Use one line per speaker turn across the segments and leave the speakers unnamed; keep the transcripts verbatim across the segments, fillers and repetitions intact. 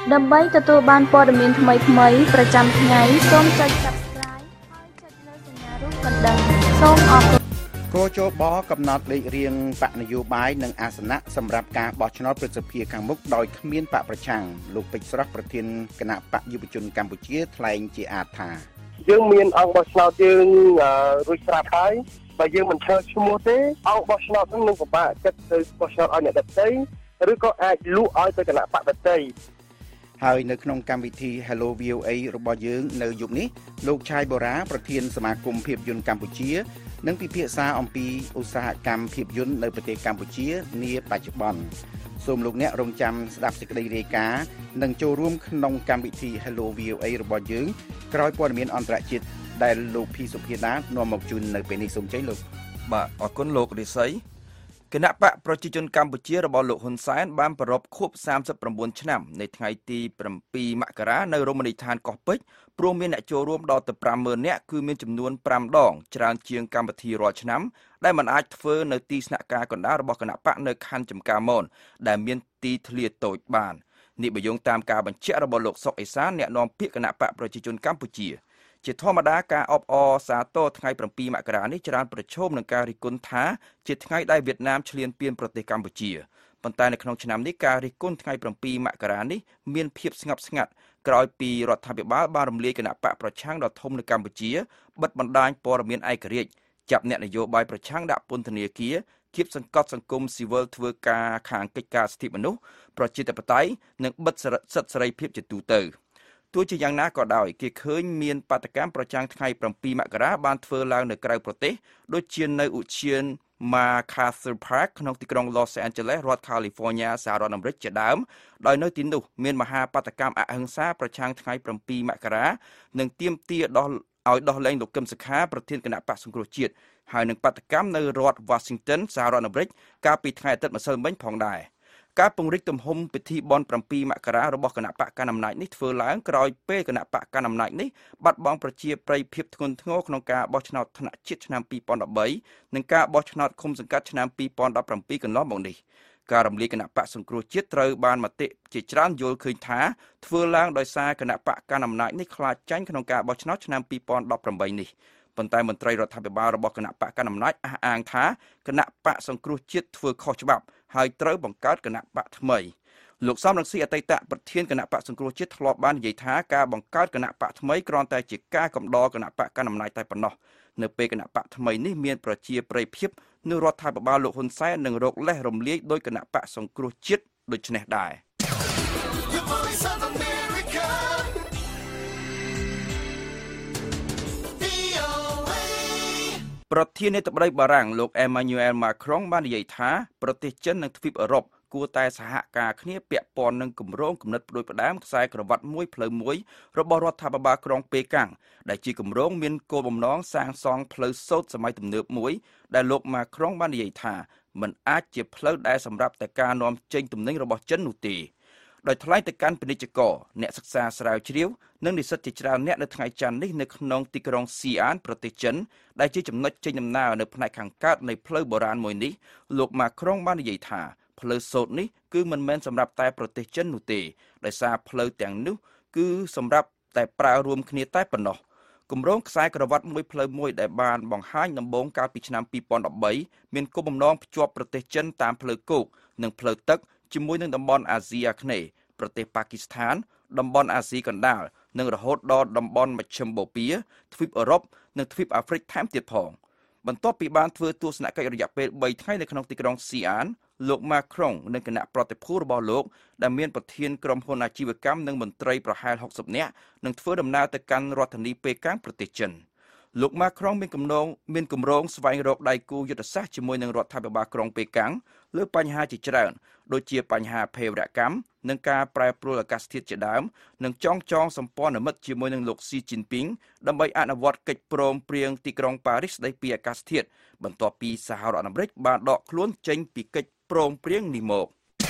ដើម្បីទទួលបានព័ត៌មានថ្មីៗប្រចាំថ្ងៃសូមចុច Subscribe ហើយចុចលើសញ្ញារូបកណ្ដឹងសូមអរគុណ
គោចបកំណត់លេខរៀងបកនយោបាយនិងអាសនៈសម្រាប់ការបោះឆ្នោតប្រសិទ្ធភាពខាងមុខដោយគ្មានបកប្រឆាំងលោកពេជ្រស្រស់ប្រធានគណៈបកយុវជនកម្ពុជាថ្លែងជាអាតថា
យើងមានអង្គបោះឆ្នោតយើងរួចស្រាប់ហើយបើយើងមិនឈើឈ្មោះទេអង្គបោះឆ្នោតនឹងនឹងពិបាកចិត្តទៅបោះឆ្នោតឲ្យអ្នកដទៃឬក៏អាចលក់ឲ្យទៅគណៈបកដទៃ
ហើយនៅក្នុងកម្មវិធី Hello វី អូ អេ របស់យើងនៅយប់នេះលោកឆាយបូរ៉ាប្រធានសមាគមភាពយន្តកម្ពុជានឹងពិភាក្សាអំពីឧស្សាហកម្មភាពយន្តនៅប្រទេសកម្ពុជានាបច្ចុប្បន្នសូមលោកអ្នករងចាំស្ដាប់សេចក្តីរាយការណ៍និងចូលរួមក្នុងកម្មវិធី Hello វី អូ អេ របស់យើងក្រោយព័ត៌មានអន្តរជាតិដែលលោកភីសុភាដានាំមកជូននៅពេលនេះសូមជ័យលោក
បាទអរគុណលោករិស័យគណៈបកប្រជាជនកម្ពុជារបស់លោកហ៊ុនសែនបានប្រារព្ធខួបសាមសិប៩ឆ្នាំនៅថ្ងៃទី៧មករានៅរមណីយដ្ឋានកោះពេជ្រព្រមមានអ្នកចូលរួមដល់ទៅប្រាំម៉ឺននាក់គឺមានចំនួនប្រាំដងច្រើនជាងកម្មវិធីរាល់ឆ្នាំដែលមិនអាចធ្វើនៅទីស្នាក់ការកណ្ដាលរបស់គណៈបកនៅខណ្ឌចំការមនដែលមានទីធ្លាតូចបាននេះបើយោងតាមការបញ្ជាក់របស់លោកសុកអេសានអ្នកនាំពាក្យគណៈបកប្រជាជនកម្ពុជាជាធម្មតាការអបអរសាទរថ្ងៃ៧មករានេះច្រើនប្រឈមនឹងការរិះគន់ថាជាថ្ងៃដែលវៀតណាមឈ្លានពានប្រទេសកម្ពុជាប៉ុន្តែនៅក្នុងឆ្នាំនេះការរិះគន់ថ្ងៃ៧មករានេះមានភាពស្ងប់ស្ងាត់ក្រោយពីរដ្ឋាភិបាលបានរំលាយគណៈបកប្រឆាំងដ៏ធំនៅកម្ពុជាបិទបណ្ដាញព័ត៌មានឯករាជ្យចាប់អ្នកនយោបាយប្រឆាំងដាក់ពន្ធនាគារគៀបសង្កត់សង្គមស៊ីវិលធ្វើការខាងកិច្ចការសិទ្ធិមនុស្សប្រជាធិបតេយ្យនិងបិទសិទ្ធិសេរីភាពជាទូទៅទោះជាយ៉ាងណាក៏ដោយគេឃើញមានបាតកម្មប្រចាំថ្ងៃ៧មករាបានធ្វើឡើងនៅក្រៅប្រទេសដូចជានៅឧទ្យាន MacArthur Park ក្នុងទីក្រុង Los Angeles រដ្ឋ California សហរដ្ឋអាមេរិកជាដើមដោយនៅទីនោះមានមហាបាតកម្មអហិង្សាប្រចាំថ្ងៃ៧មករានិងទាមទារដោះឲ្យដោះលែងលោកកឹមសុខាប្រធានគណៈបក្សសង្គ្រោះជាតិហើយនឹងបាតកម្មនៅរដ្ឋ Washington សហរដ្ឋអាមេរិកកាលពីថ្ងៃអាទិត្យម្សិលមិញផងដែរការពង្រីកទំហំពិធីបុណ្យ៧មករារបស់គណៈបកកណ្ដាលអំណាចនេះធ្វើឡើងក្រោយពេលគណៈបកកណ្ដាលអំណាចនេះបាត់បង់ប្រជាប្រិយភាពធ្ងន់ធ្ងរក្នុងការបោះឆ្នោតថ្នាក់ជាតិឆ្នាំ២០១៣និងការបោះឆ្នោតឃុំសង្កាត់ឆ្នាំ២០១៧កន្លងមកនេះការរំលាយគណៈបកសង្គ្រោះជាតិត្រូវបានមតិជាច្រើនយល់ឃើញថាធ្វើឡើងដោយសារគណៈបកកណ្ដាលអំណាចនេះខ្លាចចាញ់ក្នុងការបោះឆ្នោតឆ្នាំ២០១៨នេះប៉ុន្តែមន្ត្រីរដ្ឋាភិបាលរបស់គណៈបកកណ្ដាលអំណាចអះអាងថាគណៈបកសង្គ្រោះជាតិធ្វើខុសច្បាប់ហើយត្រូវបង្កើតគណៈបកថ្មីលោកសំរងស៊ីអតីតប្រធានគណៈបកសង្គ្រោះជាតិធ្លាប់បាននិយាយថាការបង្កើតគណៈបកថ្មីគ្រាន់តែជាការកំដរគណៈបកកណ្ដាលអំណាចតែប៉ុណ្ណោះនៅពេលគណៈបកថ្មីនេះមានប្រជាប្រិយភាពនៅរដ្ឋាភិបាលលោកហ៊ុនសែននឹងរកលេសរំលាយដោយគណៈបកសង្គ្រោះជាតិដូចនេះដែរប្រធានាធិបតីបារាំងលោក Emmanuel Macron បាននិយាយថាប្រទេសចិននិងទ្វីបអឺរ៉ុបគួរតែសហការគ្នាពាក់ព័ន្ធនឹងគម្រោងគំនិតផ្ដួចផ្ដើមខ្សែក្រវ៉ាត់មួយផ្លូវមួយរបស់រដ្ឋាភិបាលក្រុងប៉េកាំងដែលជាគម្រោងមានគោលបំណងសាងសង់ផ្លូវសូត្រសម័យទំនើបមួយដែលលោក Macron បាននិយាយថាมันអាចជាផ្លូវដែលសម្រាប់តែការនាំចេញទំនិញរបស់ចិននោះទេដោយថ្លែងទៅកាន់ពាណិជ្ជករអ្នកសិក្សាស្រាវជ្រាវនិងនិស្សិតជាច្រើនអ្នកនៅថ្ងៃច័ន្ទនេះនៅក្នុងទីក្រុងស៊ីអានប្រទេសចិនដែលជាចំណុចចេញដំណើរនៅផ្នែកខាងកើតនៃផ្លូវបុរាណមួយនេះលោកម៉ាក្រុងបាននិយាយថាផ្លូវសូត្រនេះគឺមិនមែនសម្រាប់តែប្រទេសចិននោះទេដោយសារផ្លូវទាំងនោះគឺសម្រាប់តែប្រើរួមគ្នាតែប៉ុណ្ណោះគម្រោងខ្សែក្រវ៉ាត់មួយផ្លូវមួយដែលបានបង្ហាញដំបូងកាលពីឆ្នាំ២០១៣មានគោលបំណងភ្ជាប់ប្រទេសចិនតាមផ្លូវគោកនិងផ្លូវទឹកជាមួយនឹងតំបន់អាស៊ីអាគ្នេយ៍ប្រទេសប៉ាគីស្ថានតំបន់អាស៊ីកណ្ដាលនិងរហូតដល់តំបន់មជ្ឈិមបូព៌ាទ្វីបអឺរ៉ុបនិងទ្វីបអាហ្វ្រិកថែមទៀតផងបន្ទាប់ពីបានធ្វើទស្សនកិច្ចរយៈពេលបីថ្ងៃនៅក្នុងទីក្រុងស៊ីអានលោកម៉ាក្រុងនិងគណៈប្រតិភូរបស់លោកដែលមានប្រធានក្រុមហ៊ុនអាជីវកម្មនិងមន្ត្រីប្រហែលហុកសិបនាក់នឹងធ្វើដំណើរទៅកាន់រដ្ឋធានីប៉េកាំងប្រទេសចិនលោកម៉ាក្រុងមានគម្រោងមានគម្រោងស្វែងរកដៃគូយុទ្ធសាស្ត្រជាមួយនឹងរដ្ឋាភិបាលក្រុងប៉េកាំងលើបញ្ហាជាច្រើនដូចជាបញ្ហាភេរវកម្មនិងការប្រែប្រួលអាកាសធាតុជាដើមនិងចងចងសម្ព័ន្ធមិត្តជាមួយនឹងលោកស៊ីជីនពីងដើម្បីអនុវត្តកិច្ចព្រមព្រៀងទីក្រុងប៉ារីសស្តីពីអាកាសធាតុបន្ទាប់ពីសហរដ្ឋអាមេរិកបានដកខ្លួនចេញពីកិច្ចព្រមព្រៀងនេះមក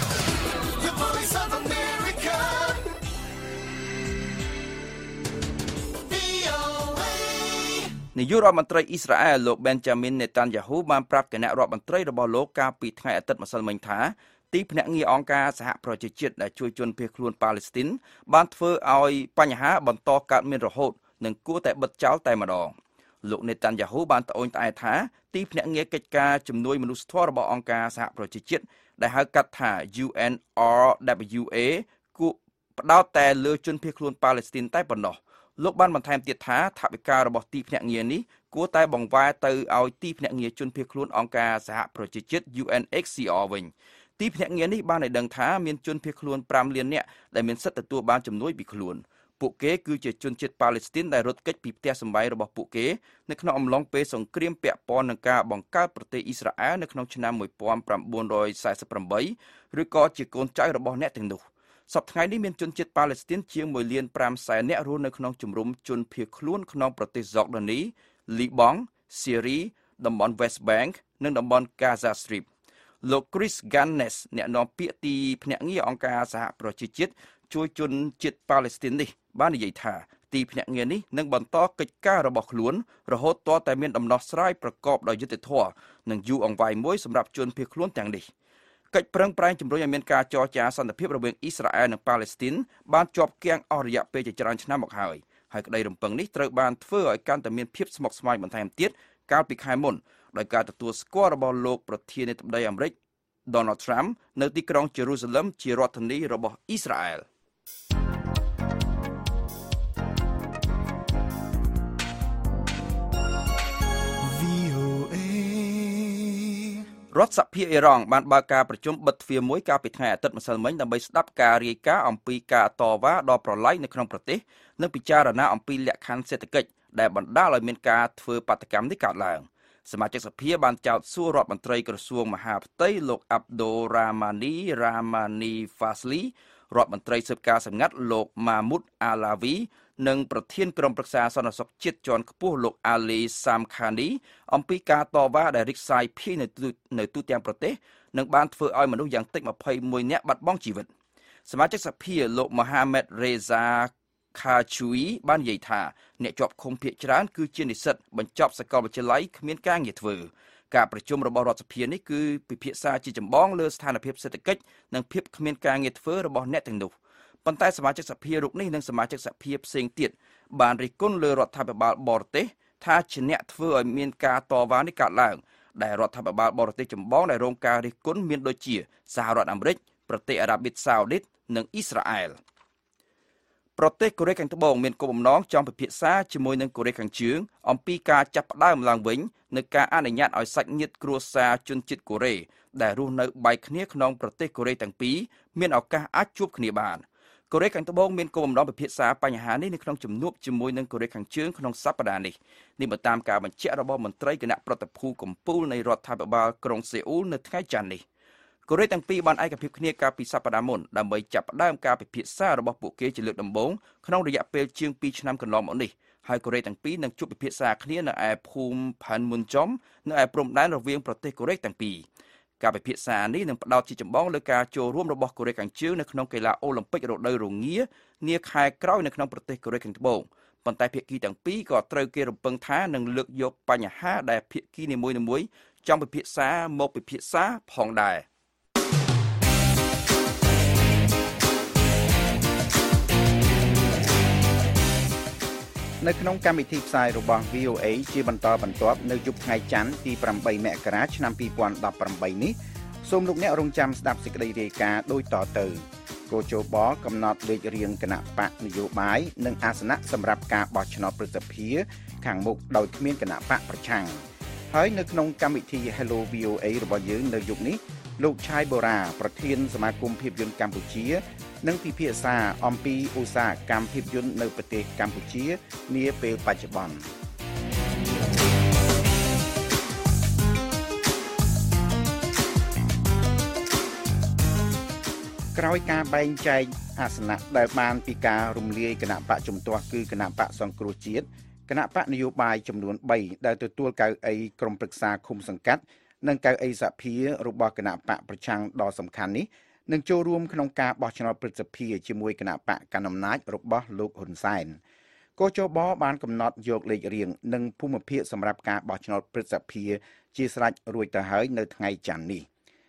នាយករដ្ឋមន្ត្រីអ៊ីស្រាអែលលោក Benjamin Netanyahu បានប្រាប់គណៈរដ្ឋមន្ត្រីរបស់លោកកាលពីថ្ងៃអាទិត្យម្សិលមិញថាទីភ្នាក់ងារអង្គការសហប្រជាជាតិដែលជួយជនភៀសខ្លួនប៉ាឡេស្ទីនបានធ្វើឲ្យបញ្ហាបន្តកើតមានរហូតនិងគួរតែបិទចោលតែម្ដងលោកនេតាន់យ៉ាហ៊ូបានត្អូញត្អែថាទីភ្នាក់ងារកិច្ចការជំនួយមនុស្សធម៌របស់អង្គការសហប្រជាជាតិដែលហៅកាត់ថា U N R W A គួរផ្ដោតតែលើជនភៀសខ្លួនប៉ាឡេស្ទីនតែប៉ុណ្ណោះលោកបានបន្ថែមទៀតថាថវិការបស់ទីភ្នាក់ងារនេះគួរតែបង្វែរទៅឲ្យទីភ្នាក់ងារជនភៀសខ្លួនអង្គការសហប្រជាជាតិ U N H C R វិញទីភ្នាក់ងារនេះបានឲ្យដឹងថាមានជនភៀសខ្លួនប្រាំលាននាក់ដែលមានសិទ្ធិទទួលបានជំនួយពីខ្លួនពួកគេគឺជាជនជាតិប៉ាឡេស្ទីនដែលរត់គេចពីផ្ទះសម្បែងរបស់ពួកគេនៅក្នុងអំឡុងពេលសង្គ្រាមពាក់ព័ន្ធនឹងការបង្កើតប្រទេសអ៊ីស្រាអែលនៅក្នុងឆ្នាំmột nghìn chín trăm bốn mươi támឬក៏ជាកូនចៅរបស់អ្នកទាំងនោះសប្តាហ៍ថ្ងៃនេះមានជនជាតិប៉ាឡេស្ទីនជាងមួយលានប្រាំសែននាក់រស់នៅក្នុងជំរំជនភៀសខ្លួនក្នុងប្រទេសហ្សកដានី លីបង់ ស៊េរីតំបន់ West Bank និងតំបន់ Gaza Strip លោក Chris Gaines អ្នកនាំពាក្យទីភ្នាក់ងារអង្គការសហប្រជាជាតិជួយជនជាតិប៉ាឡេស្ទីននេះបាននិយាយថាទីភ្នាក់ងារនេះនឹងបន្តកិច្ចការរបស់ខ្លួនរហូតទាល់តែមានដំណោះស្រាយប្រកបដោយយុត្តិធម៌និងយូរអង្វែងមួយសម្រាប់ជនភៀសខ្លួនទាំងនេះកិច្ចប្រឹងប្រែងជំរុញឲ្យមានការចរចាសន្តិភាពរវាងអ៊ីស្រាអែលនិងប៉ាឡេស្ទីនបានជាប់គាំងអស់រយៈពេលជាច្រើនឆ្នាំមកហើយហើយក្តីរំពឹងនេះត្រូវបានធ្វើឲ្យកាន់តែមានភាពស្មុគស្មាញបន្ថែមទៀតកាលពីខែមុនដោយការទទួលស្គាល់របស់លោកប្រធានាធិបតីអាមេរិក Donald Trump នៅទីក្រុង Jerusalem ជារដ្ឋធានីរបស់អ៊ីស្រាអែលរដ្ឋសភាអ៊ីរ៉ង់បានបើកការប្រជុំបិទទ្វារមួយកាលពីថ្ងៃអាទិត្យម្សិលមិញដើម្បីស្ដាប់ការរាយការណ៍អំពីការតវ៉ាដ៏ប្រឡាយនៅក្នុងប្រទេសនិងពិចារណាអំពីលក្ខខណ្ឌសេដ្ឋកិច្ចដែលបណ្ដាលឲ្យមានការធ្វើបាតកម្មនេះកើតឡើងសមាជិកសភាបានចោទសួររដ្ឋមន្ត្រីក្រសួងមហាផ្ទៃលោកអាប់ដូរ៉ាម៉ានីរ៉ាម៉ានីហ្វាស្លីរដ្ឋមន្ត្រីស៊ើបការសម្ងាត់លោកម៉ាមូតអាឡាវីនិងប្រធានក្រុមប្រឹក្សាសន្តិសុខជាតិជាន់ខ្ពស់លោកអាលីសាមខានីអំពីការតវ៉ាដែលរីកសាយភាយនៅនៅទូទាំងប្រទេសនិងបានធ្វើឲ្យមនុស្សយ៉ាងតិចម្ភៃមួយនាក់បាត់បង់ជីវិតសមាជិកសភាលោកម៉ូហាម៉េតរេហ្សាខាឈូយបាននិយាយថាអ្នកជាប់ឃុំភាគច្រើនគឺជានិស្សិតបញ្ចប់សាកលវិទ្យាល័យគ្មានការងារធ្វើការប្រជុំរបស់រដ្ឋសភានេះគឺពិភាក្សាជាចម្បងលើស្ថានភាពសេដ្ឋកិច្ចនិងភាពគ្មានការងារធ្វើរបស់អ្នកទាំងនោះប៉ុន្តែសមាជិកសភារូបនេះនិងសមាជិកសភាផ្សេងទៀតបានរិះគន់លើរដ្ឋាភិបាលបរទេសថាជាអ្នកធ្វើឲ្យមានការតវ៉ានេះកើតឡើងដែលរដ្ឋាភិបាលបរទេសចម្បងដែលរងការរិះគន់មានដូចជាសហរដ្ឋអាមេរិកប្រទេសអារ៉ាប៊ីសាអូឌីតនិងអ៊ីស្រាអែលប្រទេសកូរ៉េខាងត្បូងមានគោលបំណងចង់ពិភាក្សាជាមួយនឹងកូរ៉េខាងជើងអំពីការចាប់ផ្ដើមឡើងវិញនៃការអនុញ្ញាតឲ្យសាច់ញាតិគ្រួសារជនជាតិកូរ៉េដែលរស់នៅបែកគ្នាក្នុងប្រទេសកូរ៉េទាំងពីរមានឱកាសអាចជួបគ្នាបានកូរ៉េខាងត្បូងមានគោលបំណងពិភាក្សាបញ្ហានេះនៅក្នុងជំនួបជាមួយនឹងកូរ៉េខាងជើងក្នុងសប្តាហ៍នេះនេះបើតាមការបញ្ជាក់របស់មន្ត្រីគណៈប្រតិភូកំពូលនៃរដ្ឋាភិបាលក្រុងសេអ៊ូលនៅថ្ងៃច័ន្ទនេះកូរ៉េទាំងពីរបានឯកភាពគ្នាកាលពីសប្តាហ៍មុនដើម្បីចាប់ផ្ដើមការពិភាក្សារបស់ពួកគេជាលើកដំបូងក្នុងរយៈពេលជាងពីរឆ្នាំកន្លងមកនេះហើយកូរ៉េទាំងពីរនឹងជួបពិភាក្សាគ្នានៅឯភូមិផាន់មុនចំនៅឯព្រំដែនរវាងប្រទេសកូរ៉េទាំងពីរការពិភាក្សានេះនឹងផ្ដោតជាចម្បងលើការចូលរួមរបស់កូរ៉េខាងជើងនៅក្នុងកីឡាអូឡ িম্প ិករដូវរងានាខែក្រោយនៅក្នុងប្រទេសកូរ៉េខាងត្បូងប៉ុន្តែភាគីទាំងពីរក៏ត្រូវគេរំពឹងថានឹងលើកយកបញ្ហាដែលភាគីនីមួយៗចង់ពិភាក្សាមកពិភាក្សាផងដែរ
នៅក្នុងកម្មវិធីផ្សាយរបស់ V O A ជាបន្តបន្ទាប់នៅយប់ថ្ងៃច័ន្ទទីប្រាំបីមករាឆ្នាំពីរពាន់ដប់ប្រាំបីនេះសូមលោកអ្នករងចាំស្ដាប់សេចក្តីរាយការណ៍ដូចតទៅគោជបកំណត់លេខរៀងគណៈបកនយោបាយនិងអាសនៈសម្រាប់ការបោះឆ្នោតប្រសិទ្ធភាពខាងមុខដោយគ្មានគណៈបកប្រឆាំងហើយនៅក្នុងកម្មវិធី Hello វី អូ អេ របស់យើងនៅយប់នេះលោកឆាយបូរ៉ាប្រធានសមាគមភាពយន្តកម្ពុជានឹងពិភាក្សាអំពីឧស្សាហកម្មភាពយន្តនៅប្រទេសកម្ពុជានាពេលបច្ចុប្បន្នក្រោយការបែងចែកអាសនៈដែលបានពីការរំលាយគណៈបកជំទាស់គឺគណៈបកសង្គ្រោះជាតិគណៈបកនយោបាយចំនួនបីដែលទទួលកៅអីក្រុមប្រឹក្សាឃុំសង្កាត់និងកៅអីសភារបស់គណៈបកប្រឆាំងដ៏សំខាន់នេះនឹងចូលរួមក្នុងការបោះឆ្នោតព្រឹទ្ធសភាជាមួយគណៈបកកណ្ដាលអំណាចរបស់លោកហ៊ុនសែនកោជបបានកំណត់យកលេខរៀងនិងភូមិភាគសម្រាប់ការបោះឆ្នោតព្រឹទ្ធសភាជាស្រេចរួចទៅហើយនៅថ្ងៃច័ន្ទនេះ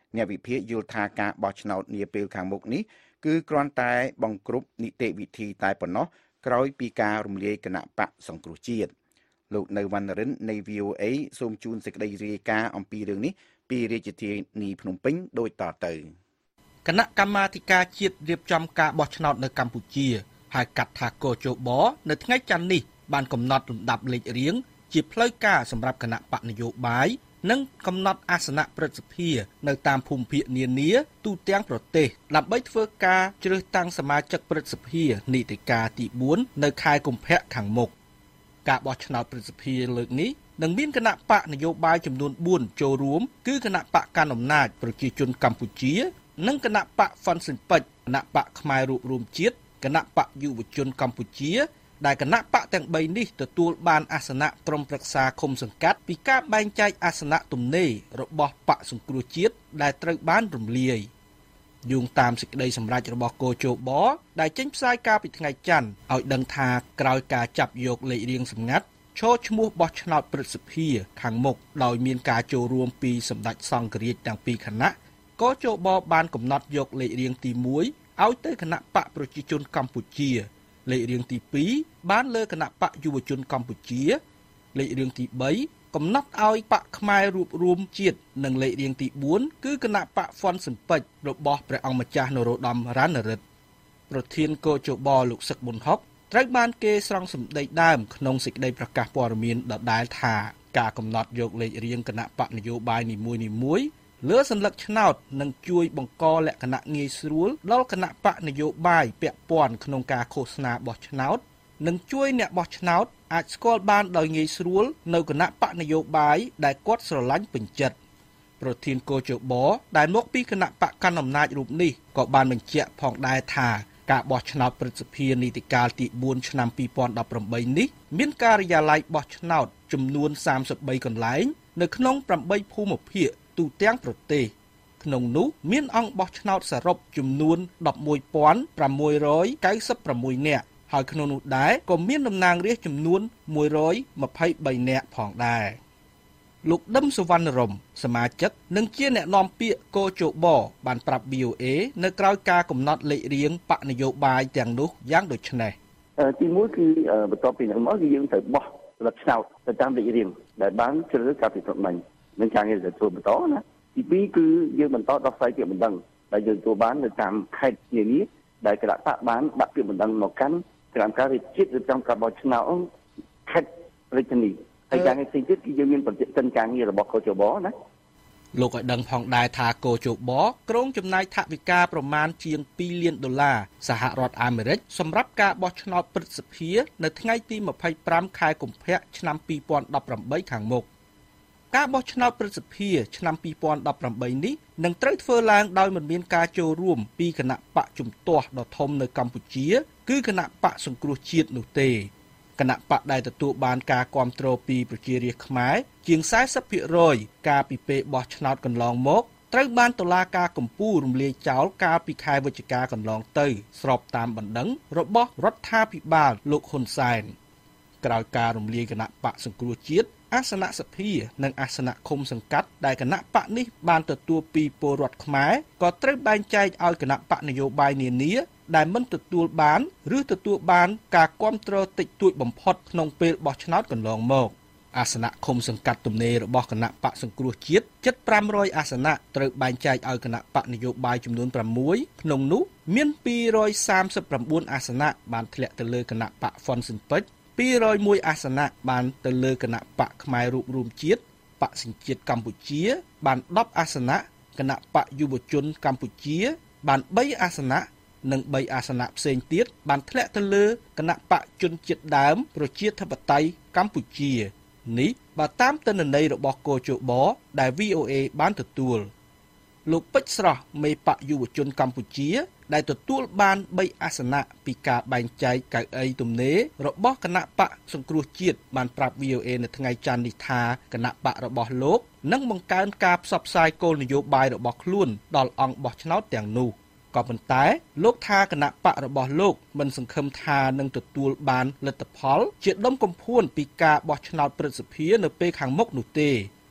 អ្នកវិភាគយល់ថាការបោះឆ្នោតនាពេលខាងមុខនេះគឺគ្រាន់តែបង្ក្រប់នីតិវិធីតែប៉ុណ្ណោះក្រោយពីការរំលាយគណៈបកសង្គ្រោះជាតិលោកនៅវណ្ណរិននៃ វី អូ អេ សូមជូនសេចក្តីរាយការណ៍អំពីរឿងនេះពីរាជធានីភ្នំពេញដូចតទៅ
គណៈកម្មាធិការជាតិរៀបចំការបោះឆ្នោតនៅកម្ពុជាហៅកាត់ថាកោជបនៅថ្ងៃច័ន្ទនេះបានកំណត់លំដាប់លេខរៀងជាផ្លូវការសម្រាប់គណៈបកនយោបាយនិងកំណត់អាសនៈព្រឹទ្ធសភានៅតាមភូមិភាគនានាទូទាំងប្រទេសដើម្បីធ្វើការជ្រើសតាំងសមាជិកព្រឹទ្ធសភានីតិកាលទីបួននៅខែកុម្ភៈខាងមុខការបោះឆ្នោតព្រឹទ្ធសភាលើកនេះនឹងមានគណៈបកនយោបាយចំនួនបួនចូលរួមគឺគណៈបកកណ្ដាលអំណាចប្រជាជនកម្ពុជានិងគណៈបកហ្វុនស៊ិនពេជ្រគណៈបកខ្មែររួបរวมជាតិគណៈបកយុវជនកម្ពុជាដែលគណៈបកទាំងបីនេះទទួលបានអាសនៈក្រុមប្រឹក្សាឃុំសង្កាត់ពីការបែងចែកអាសនៈទំនេររបស់បកសង្គ្រោះជាតិដែលត្រូវបានរំលាយយោងតាមសេចក្តីសម្រេចរបស់កោជបដែលចេញផ្សាយកាលពីថ្ងៃច័ន្ទឲ្យដឹងថាក្រោយការចាប់យកលេខរៀងសម្ងាត់ឈរឈ្មោះបោះឆ្នោតព្រឹទ្ធសភាខាងមុខដោយមានការចូលរួមពីសម្ដេចសង្ឃរាជទាំងពីរគណៈកោជបបានកំណត់យកលេខរៀងទីមួយឲ្យទៅគណៈបកប្រជាជនកម្ពុជាលេខរៀងទីពីរបានលើគណៈបកយុវជនកម្ពុជាលេខរៀងទីបីកំណត់ឲ្យបកខ្មែររួបរวมជាតិនិងលេខរៀងទីបួនគឺគណៈបកហ្វុនស៊ិនពេជ្ររបស់ព្រះអង្គម្ចាស់នរោត្តមរណរដ្ឋប្រធានកោជបលោកសឹកប៊ុនហុកត្រូវបានគេស្រង់សម្ដីដើមក្នុងសេចក្តីប្រកាសព័ត៌មានដដែលថាការកំណត់យកលេខរៀងគណៈបកនយោបាយនីមួយៗលើសញ្ញាឆ្នោតនឹងជួយបង្កលក្ខណៈងាយស្រួលដល់គណៈបកនយោបាយពាក់ព័ន្ធក្នុងការឃោសនាបោះឆ្នោតនិងជួយអ្នកបោះឆ្នោតអាចស្គាល់បានដោយងាយស្រួលនៅគណៈបកនយោបាយដែលគាត់ស្រឡាញ់ពេញចិត្តប្រធានកោជបដែលមកពីគណៈបកកណ្ដាលអំណាចរូបនេះក៏បានបញ្ជាក់ផងដែរថាការបោះឆ្នោតព្រឹទ្ធសភានីតិកាលទីបួនឆ្នាំពីរពាន់ដប់ប្រាំបីនេះមានការិយាល័យបោះឆ្នោតចំនួនសាមសិបបីកន្លែងនៅក្នុងប្រាំបីភូមិភាគទូទាំងប្រទេសក្នុងនោះមានអង្គបោះឆ្នោតសរុបចំនួនដប់មួយពាន់ប្រាំមួយរយកៅសិបប្រាំមួយនាក់ហើយក្នុងនោះដែរក៏មានតំណាងរាស្ត្រចំនួនមួយរយម្ភៃបីនាក់ផងដែរលោកដឹមសុវណ្ណរមសមាជិកនិងជាអ្នកនាំពាក្យកោជបបានប្រាប់ វី អូ អេ នៅក្រៅការកំណត់លេខរៀងបកនយោបាយទាំងនោះយ៉ាងដូចនេះ
ទីមួយគឺបន្ទាប់ពីនេះមកគឺយើងត្រូវបោះលទ្ធឆ្នោតទៅតាមលេខរៀងដែលបានជ្រើសរើសកាលពីព្រឹកមិញនឹងការងារទៅធ្វើបន្តណាទីពីរគឺយើងបន្តដោះស្រាយពាក្យបណ្ដឹងដែលយើងទទួលបាននៅតាមខេត្តនានាដែលគណៈបកបានដាក់ពាក្យបណ្ដឹងមកកាន់គណៈការរាជជាតិឬតាមការបោះឆ្នោតខេត្តរាជធានីហើយការងារផ្សេងទៀតគឺយើងមានប្រតិទិនការងាររបស់កោជបណា
លោកឲ្យដឹងផងដែរថាកោជបក្រុងចំណាយថវិកាប្រមាណជាងពីរលានដុល្លារសហរដ្ឋអាមេរិកសម្រាប់ការបោះឆ្នោតព្រឹទ្ធសភានៅថ្ងៃទីម្ភៃប្រាំខែកុម្ភៈឆ្នាំពីរពាន់ដប់ប្រាំបីខាងមុខការបោះឆ្នោតព្រឹទ្ធសភាឆ្នាំពីរពាន់ដប់ប្រាំបីនេះនឹងត្រូវធ្វើឡើងដោយមិនមានការចូលរួមពីគណៈបកជំទាស់ដ៏ធំនៅកម្ពុជាគឺគណៈបកសង្គ្រោះជាតិនោះទេគណៈបកដែលទទួលបានការគាំទ្រពីប្រជារាស្ត្រខ្មែរជាង សែសិបភាគរយ កាលពីពេលបោះឆ្នោតកន្លងមកត្រូវបានតុលាការកំពូលរំលាយចោលកាលពីខែវិច្ឆិកាកន្លងទៅស្របតាមបណ្ដឹងរបស់រដ្ឋាភិបាលលោកហ៊ុនសែនក្រោយការរំលាយគណៈបកសង្គ្រោះជាតិអាសនៈសភានិងអាសនៈឃុំសង្កាត់ដែលគណៈបកនេះបានទទួលពីពលរដ្ឋខ្មែរក៏ត្រូវបែងចែកឲ្យគណៈបកនយោបាយនានាដែលមិនទទួលបានឬទទួលបានការគាំទ្រតិចតួចបំផុតក្នុងពេលបោះឆ្នោតកន្លងមកអាសនៈឃុំសង្កាត់ទំនេររបស់គណៈបកសង្គ្រោះជាតិជិតប្រាំរយអាសនៈត្រូវបែងចែកឲ្យគណៈបកនយោបាយចំនួនប្រាំមួយក្នុងនោះមានពីររយសាមសិបប្រាំបួនអាសនៈបានធ្លាក់ទៅលើគណៈបកហ្វុនស៊ិនពេជ្រពីររយមួយអាសនៈបានទៅលើគណៈបកខ្មែររួបរวมជាតិបកសញ្ជាតិកម្ពុជាបានដប់អាសនៈគណៈបកយុវជនកម្ពុជាបានបីអាសនៈនិងបីអាសនៈផ្សេងទៀតបានធ្លាក់ទៅលើគណៈបកជនជាតិដើមប្រជាធិបតេយ្យកម្ពុជានេះបើតាមទិន្នន័យរបស់កោជបដែល វី អូ អេ បានទទួលលោកពេជ្រស្រស់មេបកយុវជនកម្ពុជាដែលទទួលបានបីអាសនៈពីការបែងចែកកៅអីទំនេររបស់គណៈបកសង្គ្រោះជាតិបានប្រាប់ វី អូ អេ នៅថ្ងៃច័ន្ទនេះថាគណៈបករបស់លោកនឹងបង្កើនការផ្សព្វផ្សាយគោលនយោបាយរបស់ខ្លួនដល់អង្គបោះឆ្នោតទាំងនោះក៏ប៉ុន្តែលោកថាគណៈបករបស់លោកមិនសង្ឃឹមថានឹងទទួលបានលទ្ធផលជាដុំកំភួនពីការបោះឆ្នោតព្រឹទ្ធសភានៅពេលខាងមុខនោះទេ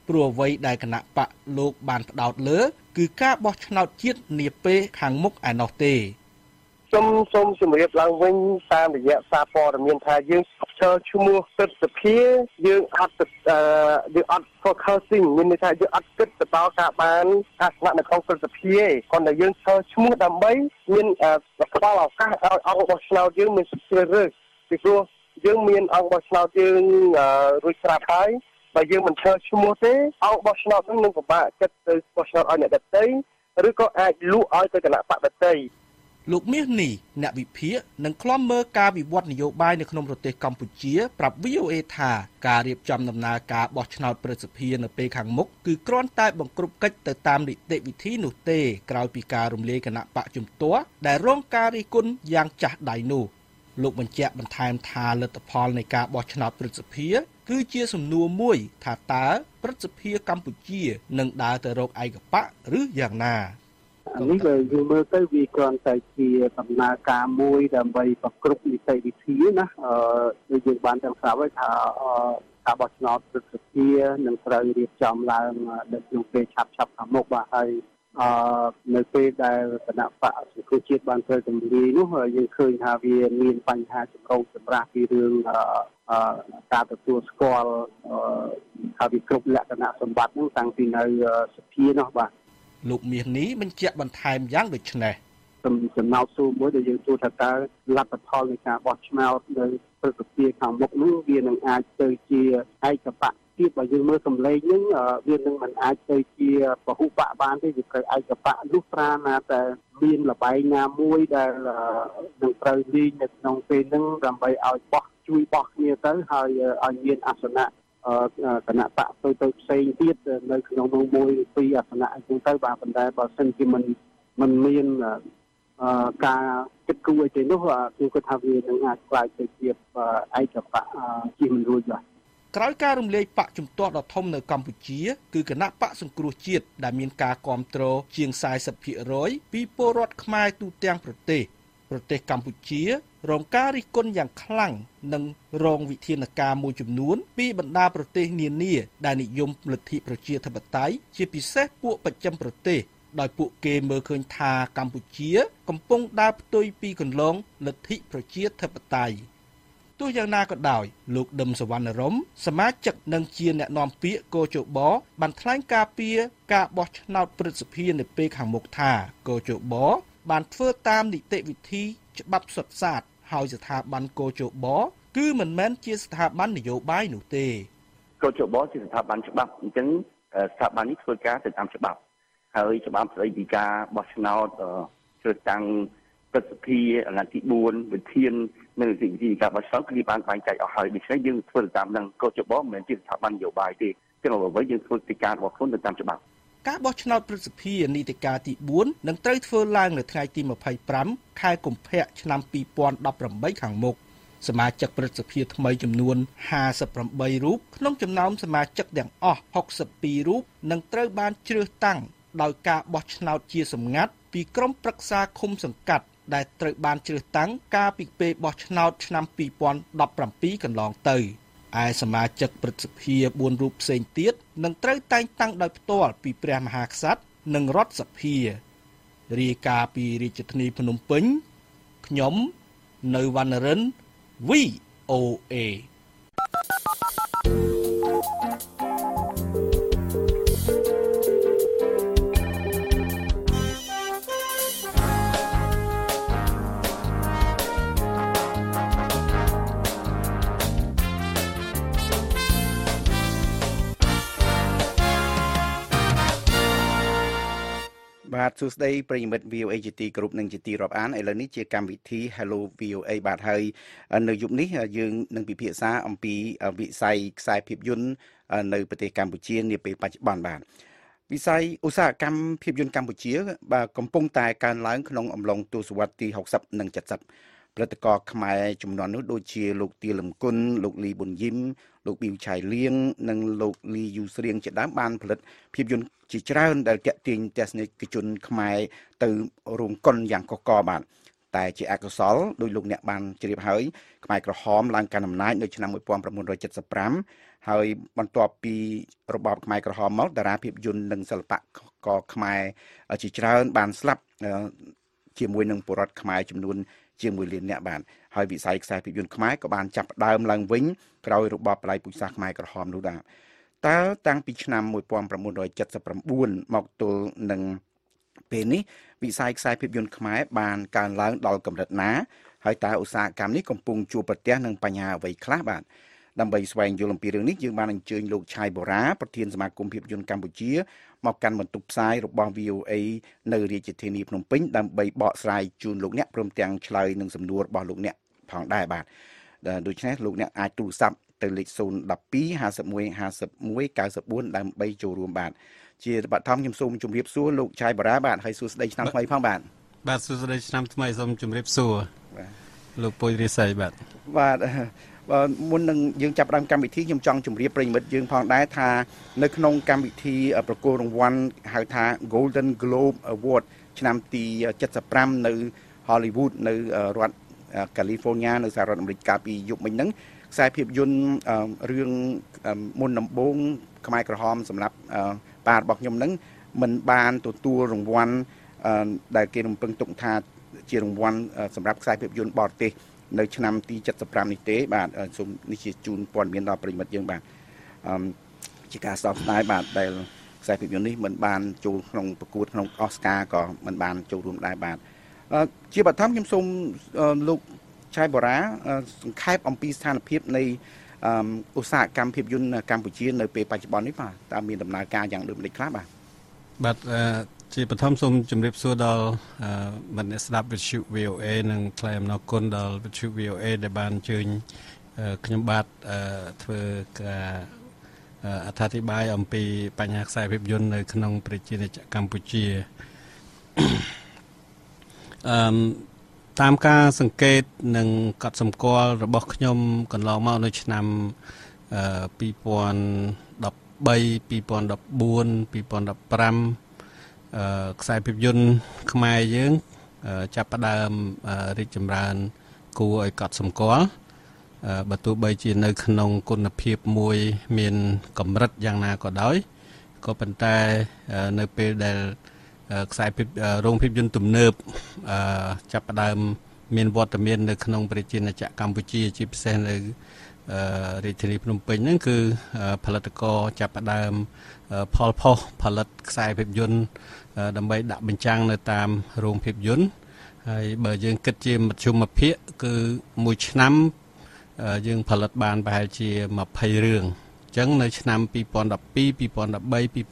ព្រោះអ្វីដែលគណៈបកលោកបានផ្ដោតលើគឺការបោះឆ្នោតជាតិនាពេលខាងមុខឯណោះទេ
សូមសូមជម្រាបឡើងវិញតាមរយៈសារព័ត៌មានថាយើងចើឈ្មោះព្រឹទ្ធសភាយើងអត់អឺយើងអត់ focusing មានន័យថាយើងអត់គិតទៅដល់ការបានអាសនៈនៅក្នុងព្រឹទ្ធសភាទេគ្រាន់តែយើងចើឈ្មោះដើម្បីមានផ្ដល់ឱកាសឲ្យអង្គបោះឆ្នោតយើងមានសិទ្ធិជ្រើសរើសពីព្រោះយើងមានអង្គបោះឆ្នោតយើងរួចស្រាប់ហើយបើយើងមិនឈើឈ្មោះទេអង្គបោះឆ្នោតនឹងនឹងពិបាកចិត្តទៅបោះឆ្នោតឲ្យអ្នកដទៃឬក៏អាចលក់ឲ្យទៅគណៈបកដទៃ
លោកមាសនេះអ្នកវិភាគនឹងក្លំមើលការវិវត្តនយោបាយនៅក្នុងប្រទេសកម្ពុជាប្រាប់ V O A ថាការរៀបចំដំណើរការបោះឆ្នោតប្រសិទ្ធភាពនៅពេលខាងមុខគឺគ្រាន់តែបង្ក្រប់កិច្ចទៅតាមនីតិវិធីនោះទេក្រោយពីការរំលាយគណៈបកជំទាស់ដែលរងការរិះគន់យ៉ាងចាស់ដៃនោះលោកបញ្ជាក់បន្ថែមថាលទ្ធផលនៃការបោះឆ្នោតប្រសិទ្ធភាពគឺជាសំណួរមួយថាតើប្រសិទ្ធភាពកម្ពុជានឹងដើរទៅរកឯកបកឬយ៉ាងណា
នេះគឺយើងមើលទៅវាគ្រាន់តែជាដំណើរការមួយដើម្បីប្រគ្រប់នីតិវិធីណាអឺដូចយើងបានទាំងស្រាប់ហើយថាការបោះឆ្នោតប្រសិទ្ធភាពនឹងត្រូវរៀបចំឡើងនៅក្នុងពេលឆាប់ឆាប់ខាងមុខបាទហើយអឺនៅពេលដែលគណៈបកសង្គ្រោះជាតិបានត្រូវជំរាយនោះយើងឃើញថាវាមានបញ្ហាចម្រូងចម្រាសពីរឿងអឺការទទួលស្គាល់ថាវាគ្រប់លក្ខណៈសម្បត្តិហ្នឹងតាំងពីនៅសភានោះបាទ
លោកមាសនេះបញ្ជាក់បន្ថែមយ៉ាងដូចនេះ
ចំណោទសួរមួយដែលយើងសួរថាតើលទ្ធផលនៃការបោះឆ្នោតនៅព្រឹទ្ធសភាខាងមុខនោះវានឹងអាចទៅជាឯកបកទៀតបើយើងមើលសម្លេងហ្នឹងវានឹងមិនអាចទៅជាពហុបកបានទេវាត្រូវឯកបកនោះប្រាណាតែមានលបែងណាមួយដែលនឹងត្រូវលេងនៅក្នុងពេលហ្នឹងដើម្បីឲ្យបោះជួយបោះគ្នាទៅហើយឲ្យមានអាសនៈគណៈបកទៅទៅផ្សេងទៀតនៅក្នុងនោះមួយពីរអាសនៈអញ្ចឹងទៅបាទប៉ុន្តែបើសិនជាមិនមិនមានការគិតគូរអីទេនោះខ្ញុំគិតថាវានឹងអាចខ្លាយទៅជាឯកបកជាមិនរួចបាទ
ក្រោយការរំលាយបកជំទាស់ដ៏ធំនៅកម្ពុជាគឺគណៈបកសង្គ្រោះជាតិដែលមានការគាំទ្រជាង สี่สิบភាគរយ ពីពលរដ្ឋខ្មែរទូទាំងប្រទេសប្រទេសកម្ពុជារងការរិះគន់យ៉ាងខ្លាំងនិងរងវិធានការមួយចំនួនពីបណ្ដាប្រទេសនានាដែលនិយមលទ្ធិប្រជាធិបតេយ្យជាពិសេសពួកបច្ចឹមប្រទេសដោយពួកគេមើលឃើញថាកម្ពុជាកំពុងដើរផ្ទុយពីគន្លងលទ្ធិប្រជាធិបតេយ្យទោះយ៉ាងណាក៏ដោយលោកដឹមសវណ្ណរមសមាជិកនិងជាអ្នកនាំពាក្យកោជបបានថ្លែងការពីការបោះឆ្នោតព្រឹទ្ធសភានៅពេលខាងមុខថាកោជបបានធ្វើតាមនីតិវិធីច្បាប់សុទ្ធសាធហើយស្ថាប័នកោជបគឺមិនមែនជាស្ថាប័ននយោបាយនោះទេ
កោជបជាស្ថាប័នច្បាប់អញ្ចឹងស្ថាប័ននេះធ្វើការទៅតាមច្បាប់ហើយច្បាប់ស្តីពីការបោះឆ្នោតជ្រើសតាំងព្រឹទ្ធសភាអាណត្តិទីបួនវិធាននិងនីតិវិធីការបោះឆ្នោតគឺបានបែងចែកអស់ហើយដូច្នេះយើងធ្វើតាមនឹងកោជបមិនមែនជាស្ថាប័ននយោបាយទេចឹងអ្វីយើងធ្វើកិច្ចការរបស់ខ្លួនទៅតាមច្បាប់
ការបោះឆ្នោតព្រឹទ្ធសភានីតិកាលទីបួននឹងត្រូវធ្វើឡើងនៅថ្ងៃទីម្ភៃប្រាំខែកុម្ភៈឆ្នាំពីរពាន់ដប់ប្រាំបីខាងមុខសមាជិកព្រឹទ្ធសភាថ្មីចំនួនห้าสิบแปดរូបក្នុងចំណោមសមាជិកទាំងអស់หกสิบสองរូបនឹងត្រូវបានជ្រើសតាំងដោយការបោះឆ្នោតជាសម្ងាត់ពីក្រុមប្រឹក្សាឃុំសង្កាត់ដែលត្រូវបានជ្រើសតាំងកាលពីពេលបោះឆ្នោតឆ្នាំពីរពាន់ដប់ប្រាំពីរកន្លងទៅឯសមាជិកព្រឹទ្ធសភាបួនរូបផ្សេងទៀតនឹងត្រូវតែងតាំងដោយផ្ទាល់ពីព្រះមហាក្សត្រនិងរដ្ឋសភារាយការណ៍ពីរាជធានីភ្នំពេញខ្ញុំនៅវណ្ណរិន V O A
បាទសួស្តីប្រិយមិត្ត V O A ជាទីគោរពនិងជាទីរាប់អានឥឡូវនេះជាកម្មវិធី Hello វី អូ អេ បាទហើយនៅយប់នេះយើងនឹងពិភាក្សាអំពីវិស័យខ្សែភាពយន្តនៅប្រទេសកម្ពុជានាពេលបច្ចុប្បន្នបាទវិស័យឧស្សាហកម្មភាពយន្តកម្ពុជាបាទកំពុងតែកើនឡើងក្នុងអំឡុងទសវត្សរ៍ទីหกสิบនិងเจ็ดสิบផលិតករខ្មែរចំនួននោះដូចជាលោកទាលឹមគុណលោកលីប៊ុនយីមលោកប៊ីវឆៃលៀងនិងលោកលីយូស្រៀងជាដើមបានផលិតភាពយន្តជាច្រើនដែលទាក់ទាញទស្សនិកជនខ្មែរទៅរោងកុនយ៉ាងកុះករបាទតែជាអកុសលដោយលោកអ្នកបានជ្រាបហើយខ្មែរក្រហមឡើងកាន់អំណាចនៅឆ្នាំmột nghìn chín trăm七mươi lămហើយបន្ទាប់ពីរបបខ្មែរក្រហមមកតារាភាពយន្តនិងសិល្បករខ្មែរជាច្រើនបានស្លាប់ជាមួយនឹងពលរដ្ឋខ្មែរចំនួនជាងមួយលានអ្នកបានហើយវិស័យខ្សែភាពយន្តខ្មែរក៏បានចាប់ផ្ដើមឡើងវិញក្រោយរបបបល្ល័ង្កពូជសាសន៍ខ្មែរក្រហមនោះដែរតើតាំងពីឆ្នាំmột nghìn chín trăm七mươi chínមកទល់នឹងពេលនេះវិស័យខ្សែភាពយន្តខ្មែរបានកើនឡើងដល់កម្រិតណាហើយតើឧស្សាហកម្មនេះកំពុងជួបប្រទះនឹងបញ្ហាអ្វីខ្លះបាទដើម្បីស្វែងយល់អំពីរឿងនេះយើងបានអញ្ជើញលោកឆាយបូរ៉ាប្រធានសមាគមភាពយន្តកម្ពុជាមកកាន់បន្ទប់ផ្សាយរបស់ វី អូ អេ នៅរាជធានីភ្នំពេញដើម្បីបកស្រាយជូនលោកអ្នកព្រមទាំងឆ្លើយនឹងសំណួររបស់លោកអ្នកផងដែរបាទដូច្នេះលោកអ្នកអាចទូរស័ព្ទទៅលេខศูนย์ một hai ห้าสิบเอ็ด ห้าสิบเอ็ด เก้าสิบสี่ដើម្បីចូលរួមបាទជាបឋមខ្ញុំសូមជម្រាបសួរលោកឆាយបូរ៉ាបាទហើយសួស្តីឆ្នាំថ្មីផងបាទ
បាទសួស្តីឆ្នាំថ្មីសូមជម្រាបសួរបាទលោកពុយរិស័យបាទ
បាទមុននឹងយើងចាប់ផ្ដើមកម្មវិធីខ្ញុំចង់ជម្រាបប្រិយមិត្តយើងផងដែរថានៅក្នុងកម្មវិធីប្រគល់រង្វាន់ហៅថា Golden Globe Award ឆ្នាំទី칠십오នៅ Hollywood នៅរដ្ឋ California នៅសហរដ្ឋអាមេរិកកាលពីយប់មិញហ្នឹងខ្សែភាពយន្តរឿងមុនដំបូងខ្មែរក្រហមសម្រាប់បាទរបស់ខ្ញុំហ្នឹងមិនបានទទួលរង្វាន់ដែលគេរំពឹងទុកថាជារង្វាន់សម្រាប់ខ្សែភាពយន្តបរទេសនៅឆ្នាំទី칠십오នេះទេបាទសូមនេះជាជូនព័ត៌មានដល់ប្រិមិត្តយើងបាទអឺជាការសោកស្ដាយបាទដែលខ្សែភាពយន្តនេះមិនបានចូលក្នុងប្រកួតក្នុង Oscar ក៏មិនបានចូលរួមដែរបាទជាបឋមខ្ញុំសូមលោកឆាយបូរ៉ាសង្ខេបអំពីស្ថានភាពនៃឧស្សាហកម្មភាពយន្តកម្ពុជានៅពេលបច្ចុប្បន្ននេះបាទតើមានដំណើរការយ៉ាងដូចម្តេចខ្លះបាទ
បាទជាបឋមសូមជម្រាបសួរដល់មនស្ដាប់វិទ្យុ វី អូ អេ និងថ្លែងអំណរគុណដល់វិទ្យុ វី អូ អេ ដែលបានអញ្ជើញខ្ញុំបាទធ្វើការអត្ថាធិប្បាយអំពីបញ្ហាខ្សែភាពយន្តនៅក្នុងប្រជាណាចក្រកម្ពុជាអឺតាមការសង្កេតនិងកត់សម្គាល់របស់ខ្ញុំកន្លងមកនៅឆ្នាំ2013 2014 2015ខ្សែភាពយន្តខ្មែរយើងចាប់ផ្ដើមរីកចម្រើនគួរឲ្យកត់សម្គាល់បើទោះបីជានៅក្នុងគុណភាពមួយមានកម្រិតយ៉ាងណាក៏ដោយក៏ប៉ុន្តែនៅពេលដែលខ្សែភាពរោងភាពយន្តទំនើបចាប់ផ្ដើមមានវត្តមាននៅក្នុងប្រជាណាចក្រកម្ពុជាជាពិសេសនៅរាជធានីភ្នំពេញហ្នឹងគឺផលិតករចាប់ផ្ដើមផលផុសផលិតខ្សែភាពយន្តដើម្បីដាក់បញ្ចាំងនៅតាមរោងភាពយន្តហើយបើយើងគិតជាមធ្យមភាគគឺមួយឆ្នាំយើងផលិតបានប្រហែលជាยี่สิบរឿងអញ្ចឹងនៅឆ្នាំ2012 2013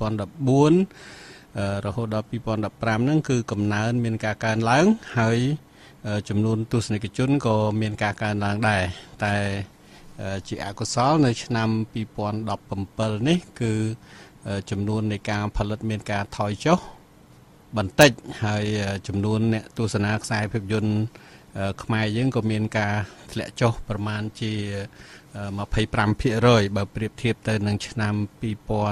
2014រហូតដល់2015ហ្នឹងគឺកំណើនមានការកើនឡើងហើយចំនួនទស្សនិកជនក៏មានការកើនឡើងដែរតែជាអកុសលនៅឆ្នាំ2017នេះគឺចំនួននៃការផលិតមានការថយចុះបន្តិចហើយចំនួនអ្នកទស្សនាខ្សែភាពយន្តខ្មែរយើងក៏មានការធ្លាក់ចុះប្រមាណជាยี่สิบห้า%បើប្រៀបធៀបទៅនឹងឆ្នាំ2016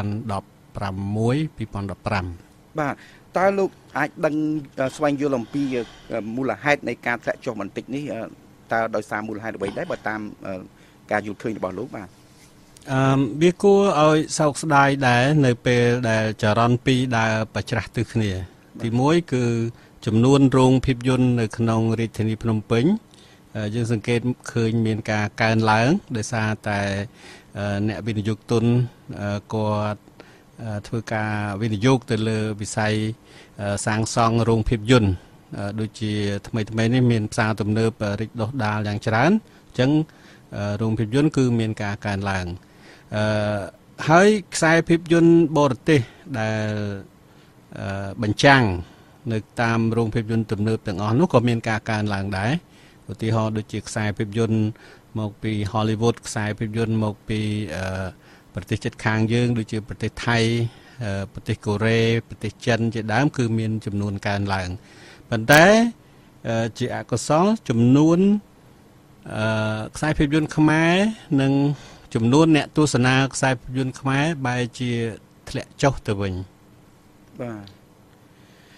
2015
បាទតើលោកអាចដឹងស្វែងយល់អំពីមូលហេតុនៃការធ្លាក់ចុះបន្តិចនេះតើដោយសារមូលហេតុអ្វីដែរបើតាមការយល់ឃើញរបស់លោកបាទ
អឺវាគួរឲ្យសោកស្ដាយដែរនៅពេលដែលចរន្តពីរដើរប្រច្រាស់ទិសគ្នាទីមួយគឺចំនួនរោងភាពយន្តនៅក្នុងរាជធានីភ្នំពេញយើងសង្កេតឃើញមានការកើនឡើងដោយសារតែអ្នកវិនិយោគទុនគាត់ធ្វើការវិនិយោគទៅលើវិស័យសាងសង់រោងភាពយន្តដូចជាថ្មីថ្មីនេះមានផ្សារទំនើបរីកដុះដាលយ៉ាងច្រើនអញ្ចឹងរោងភាពយន្តគឺមានការកើនឡើងអឺហើយខ្សែភាពយន្តបរទេសដែលបញ្ចាំងនៅតាមរោងភាពយន្តទំនើបទាំងអស់នោះក៏មានការកើនឡើងដែរឧទាហរណ៍ដូចជាខ្សែភាពយន្តមកពី Hollywood ខ្សែភាពយន្តមកពីប្រទេសជិតខាងយើងដូចជាប្រទេសថៃប្រទេសកូរ៉េប្រទេសចិនជាដើមគឺមានចំនួនកើនឡើងប៉ុន្តែជាអកុសលចំនួនខ្សែភាពយន្តខ្មែរនិងចំនួនអ្នកទស្សនាខ្សែភាពយន្តខ្មែរបែរជាធ្លាក់ចុះទៅវិញ
បាទ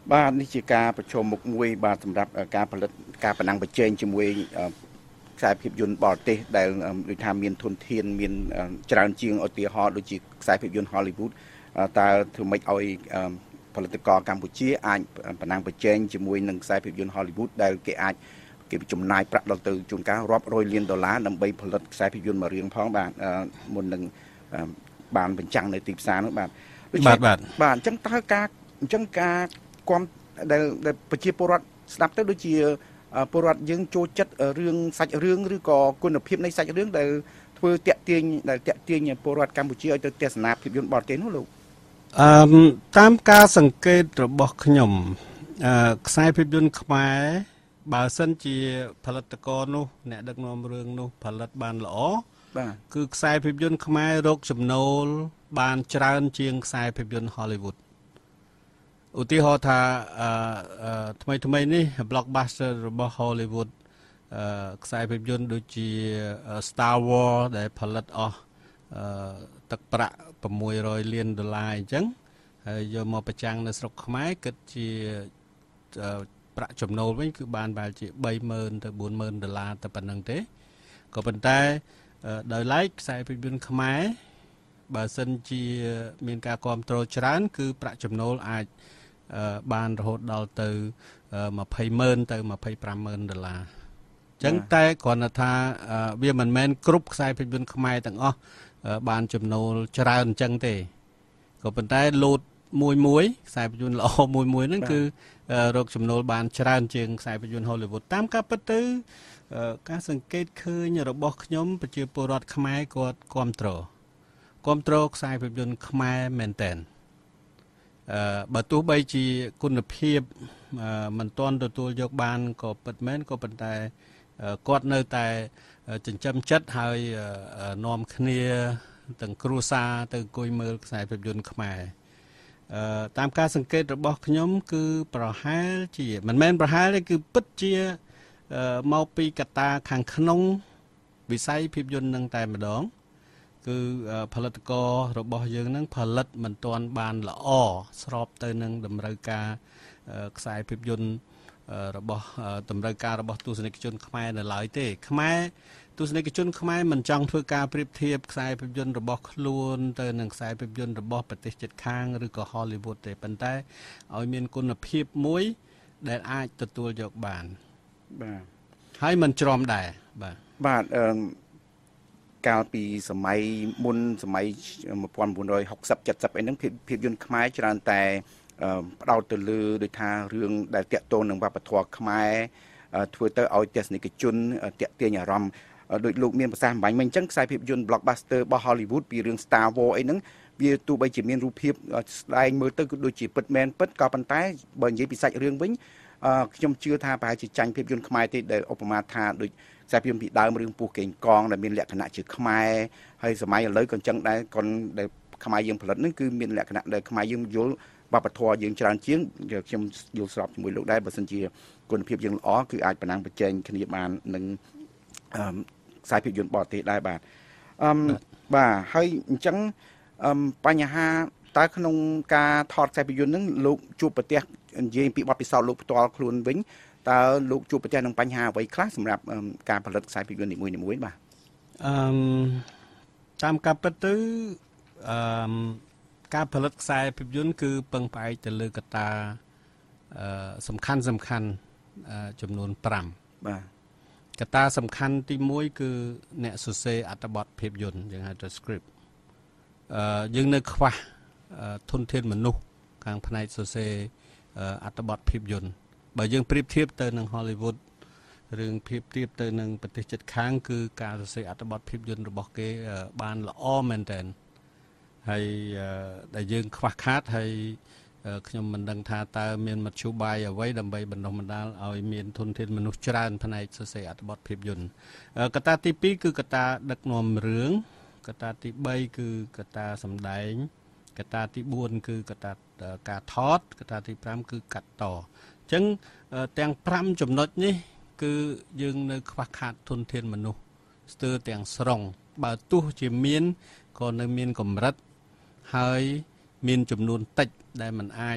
បាទនេះជាការប្រជុំមុខមួយបាទសម្រាប់ការផលិតការប្រណាំងប្រជែងជាមួយខ្សែភាពយន្តបរទេសដែលដូចថាមានធនធានមានច្រើនជាងឧទាហរណ៍ដូចជាខ្សែភាពយន្ត Hollywood តើធ្វើម៉េចឲ្យផលិតករកម្ពុជាអាចប្រណាំងប្រជែងជាមួយនឹងខ្សែភាពយន្ត Hollywood ដែលគេអាចគេចំណាយប្រាក់ដល់ទៅជួនកាលរាប់រយលានដុល្លារដើម្បីផលិតខ្សែភាពយន្តមួយរឿងផងបាទមុននឹងបានបញ្ចាំងនៅទីផ្សារនោះបាទបាទបាទបាទអញ្ចឹងតើការអញ្ចឹងការគាំដែលប្រជាពលរដ្ឋស្ដាប់ទៅដូចជាពលរដ្ឋយើងចូលចិត្តរឿងសាច់រឿងឬក៏គុណភាពនៃសាច់រឿងដែលធ្វើតាក់ទាញដែលតាក់ទាញពលរដ្ឋកម្ពុជាឲ្យទៅទស្សនាភាពយន្តបរទេសនោះលោក
អឺតាមការសង្កេតរបស់ខ្ញុំអឺខ្សែភាពយន្តខ្មែរបើសិនជាផលិតករនោះអ្នកដឹកនាំរឿងនោះផលិតបានល្អ
បាទ
គឺខ្សែភាពយន្តខ្មែររកចំណូលបានច្រើនជាងខ្សែភាពយន្ត Hollywood ឧទាហរណ៍ថាអឺថ្មីថ្មីនេះ blockbuster របស់ Hollywood អឺខ្សែភាពយន្តដូចជា Star Wars ដែលផលិតអស់អឺទឹកប្រាក់sáu trămលានដុល្លារអញ្ចឹងហើយយកមកប្រចាំងនៅស្រុកខ្មែរគិតជាប្រាក់ចំណូលវិញគឺបានប្រហែលជាbaម៉ឺនទៅbốnម៉ឺនដុល្លារតែប៉ុណ្្នឹងទេក៏ប៉ុន្តែដោយឡែកខ្សែភាពយន្តខ្មែរបើសិនជាមានការគាំទ្រច្រើនគឺប្រាក់ចំណូលអាចបានរហូតដល់ទៅยี่สิบម៉ឺនទៅยี่สิบห้าម៉ឺនដុល្លារអញ្ចឹងតែគ្រាន់តែថាវាមិនមែនគ្រប់ខ្សែភាពយន្តខ្មែរទាំងអស់បានចំណូលច្រើនអញ្ចឹងទេក៏ប៉ុន្តែលោតមួយមួយខ្សែភាពយន្តល្អមួយមួយហ្នឹងគឺរកចំណូលបានច្រើនជាងខ្សែភាពយន្ត Hollywood តាមការពិតទៅការសង្កេតឃើញរបស់ខ្ញុំប្រជាពលរដ្ឋខ្មែរគាត់គាំទ្រគាំទ្រខ្សែភាពយន្តខ្មែរមែនតើអឺបើទោះបីជាគុណភាពមិនទាន់ទទួលយកបានក៏ពិតមែនក៏ប៉ុន្តែគាត់នៅតែចិញ្ចឹមចិត្តហើយនាំគ្នាទាំងគ្រួសារទៅអង្គុយមើលខ្សែភាពយន្តខ្មែរអឺតាមការសង្កេតរបស់ខ្ញុំគឺប្រហែលជាមិនមែនប្រហែលទេគឺពិតជាមកពីកត្តាខាងក្នុងវិស័យភាពយន្តនឹងតែម្ដងគឺផលិតកររបស់យើងនឹងផលិតមិនទាន់បានល្អស្របទៅនឹងតម្រូវការខ្សែភាពយន្តរបស់តម្រូវការរបស់ទស្សនិកជនខ្មែរនៅឡើយទេខ្មែរទស្សនិកជនខ្មែរមិនចង់ធ្វើការប្រៀបធៀបខ្សែភាពយន្តរបស់ខ្លួនទៅនឹងខ្សែភាពយន្តរបស់ប្រទេសជិតខាងឬក៏ Hollywood ទេប៉ុន្តែឲ្យមានគុណភាពមួយដែលអាចទទួលយកបាន
បាទ
ហើយមិនច្រំដែរបាទ
បាទអឺកាលពីសម័យមុនសម័យnineteen sixty seventyអីហ្នឹងភាពយន្តខ្មែរច្រើនតែផ្ដោតទៅលើដូចថារឿងដែលតាក់ទងនឹងវប្បធម៌ខ្មែរធ្វើទៅឲ្យទស្សនិកជនតាក់ទាញអារម្មណ៍ដោយលោកមានប្រសាសន៍អំបញ្ញមិញអញ្ចឹងខ្សែភាពយន្ត blockbuster របស់ Hollywood ពីរឿង Star Wars អីហ្នឹងវាទោះបីជាមានរូបភាពស្ដែងមើលទៅគឺដូចជាពិតមែនពិតក៏ប៉ុន្តែបើនិយាយពីសាច់រឿងវិញខ្ញុំជឿថាប្រហែលជាចាញ់ភាពយន្តខ្មែរទេដែលឧបមាថាដូចខ្សែភាពយន្តពីដើមរឿងពស់កេងកងដែលមានលក្ខណៈជាខ្មែរហើយសម័យឥឡូវក៏អញ្ចឹងដែរក៏ដែលខ្មែរយើងផលិតហ្នឹងគឺមានលក្ខណៈដែលខ្មែរយើងយល់វប្បធម៌យើងច្រើនជាងខ្ញុំយល់ស្របជាមួយលោកដែរបើសិនជាគុណភាពយើងល្អគឺអាចប្រណាំងប្រជែងគ្នាបាននឹងខ្សែភាពយន្តបរទេសដែរបាទអឺបាទហើយអញ្ចឹងបញ្ហាតើក្នុងការថតខ្សែភាពយន្តហ្នឹងលោកជួបប្រទះនិយាយពីបទពិសោធន៍លោកផ្ទាល់ខ្លួនវិញតើលោកជួបប្រទះនឹងបញ្ហាអ្វីខ្លះសម្រាប់ការផលិតខ្សែភាពយន្តនីមួយៗបាទ
អឺតាមការពិតទៅអឺការផលិតខ្សែភាពយន្តគឺពឹងផ្អែកទៅលើកត្តាអឺសំខាន់សំខាន់ចំនួនfive
បាទ
កត្តាសំខាន់ទីoneគឺអ្នកសរសេរអត្ថបទភាពយន្តយើងហៅថា script អឺយើងនៅខ្វះធនធានមនុស្សខាងផ្នែកសរសេរអត្ថបទភាពយន្តបើយើងប្រៀបធៀបទៅនឹង Hollywood រឿងប្រៀបធៀបទៅនឹងប្រទេសជិតខាងគឺការសរសេរអត្ថបទភាពយន្តរបស់គេបានល្អមែនទែនហើយដែលយើងខ្វះខាតហើយខ្ញុំមិនដឹងថាតើមានមធ្យោបាយអ្វីដើម្បីបណ្ដុះបណ្ដាលឲ្យមានធនធានមនុស្សច្រើនផ្នែកសរសេរអត្ថបទភាពយន្តកត្តាទីtwoគឺកត្តាដឹកនាំរឿងកត្តាទីthreeគឺកត្តាសម្ដែងកត្តាទីfourគឺកត្តាការថតកត្តាទីfiveគឺកាត់តអញ្ចឹងទាំងfiveចំណុចនេះគឺយើងនៅខ្វះខាតធនធានមនុស្សស្ទើរទាំងស្រុងបើទោះជាមានក៏នៅមានកម្រិតហើយមានចំនួនតិចដែលมันអាច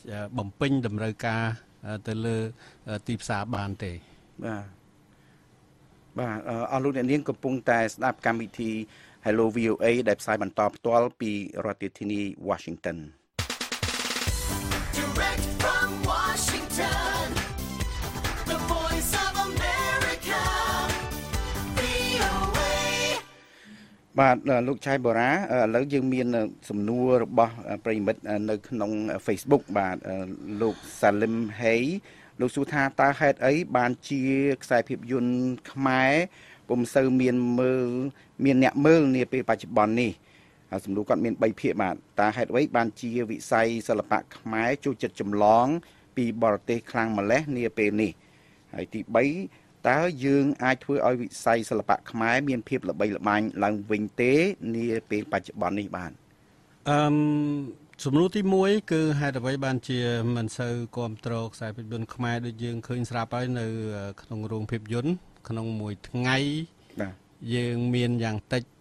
បំពេញតម្រូវការទៅលើទីផ្សារបានទេ
បាទបាទអស់លោកអ្នកនាងកំពុងតែស្ដាប់កម្មវិធី Hello វី អូ អេ ដែលផ្សាយបន្តផ្ទាល់ពីរដ្ឋធានី Washington
Direct from Washington The Voice of America វី អូ เอ
បាទលោកឆៃបូរ៉ាឥឡូវយើងមានសំណួររបស់ប្រិយមិត្តនៅក្នុង Facebook បាទលោក Salim Hay លោកសួរថាតើហេតុអីបានជាខ្សែភាពយន្តខ្មែរពុំសូវមានមើលមានអ្នកមើលនាពេលបច្ចុប្បន្ននេះហើយសំណួរគាត់មានបីភាគបាទតើហេតុអ្វីបានជាវិស័យសិល្បៈខ្មែរចូលចិត្តចម្លងពីបរទេសខ្លាំងម្ល៉េះនាពេលនេះហើយទីបីតើយើងអាចធ្វើឲ្យវិស័យសិល្បៈខ្មែរមានភាពល្បីល្បាញឡើងវិញទេនាពេលបច្ចុប្បន្ននេះបាទ
អឺសំណួរទីមួយគឺហេតុអ្វីបានជាមិនសូវគ្រប់គ្រងខ្សែភាពយន្តខ្មែរដូចយើងឃើញស្រាប់ហើយនៅក្នុងរោងភាពយន្តក្នុងមួយថ្ងៃ
បាទ
យើងមានយ៉ាងតិច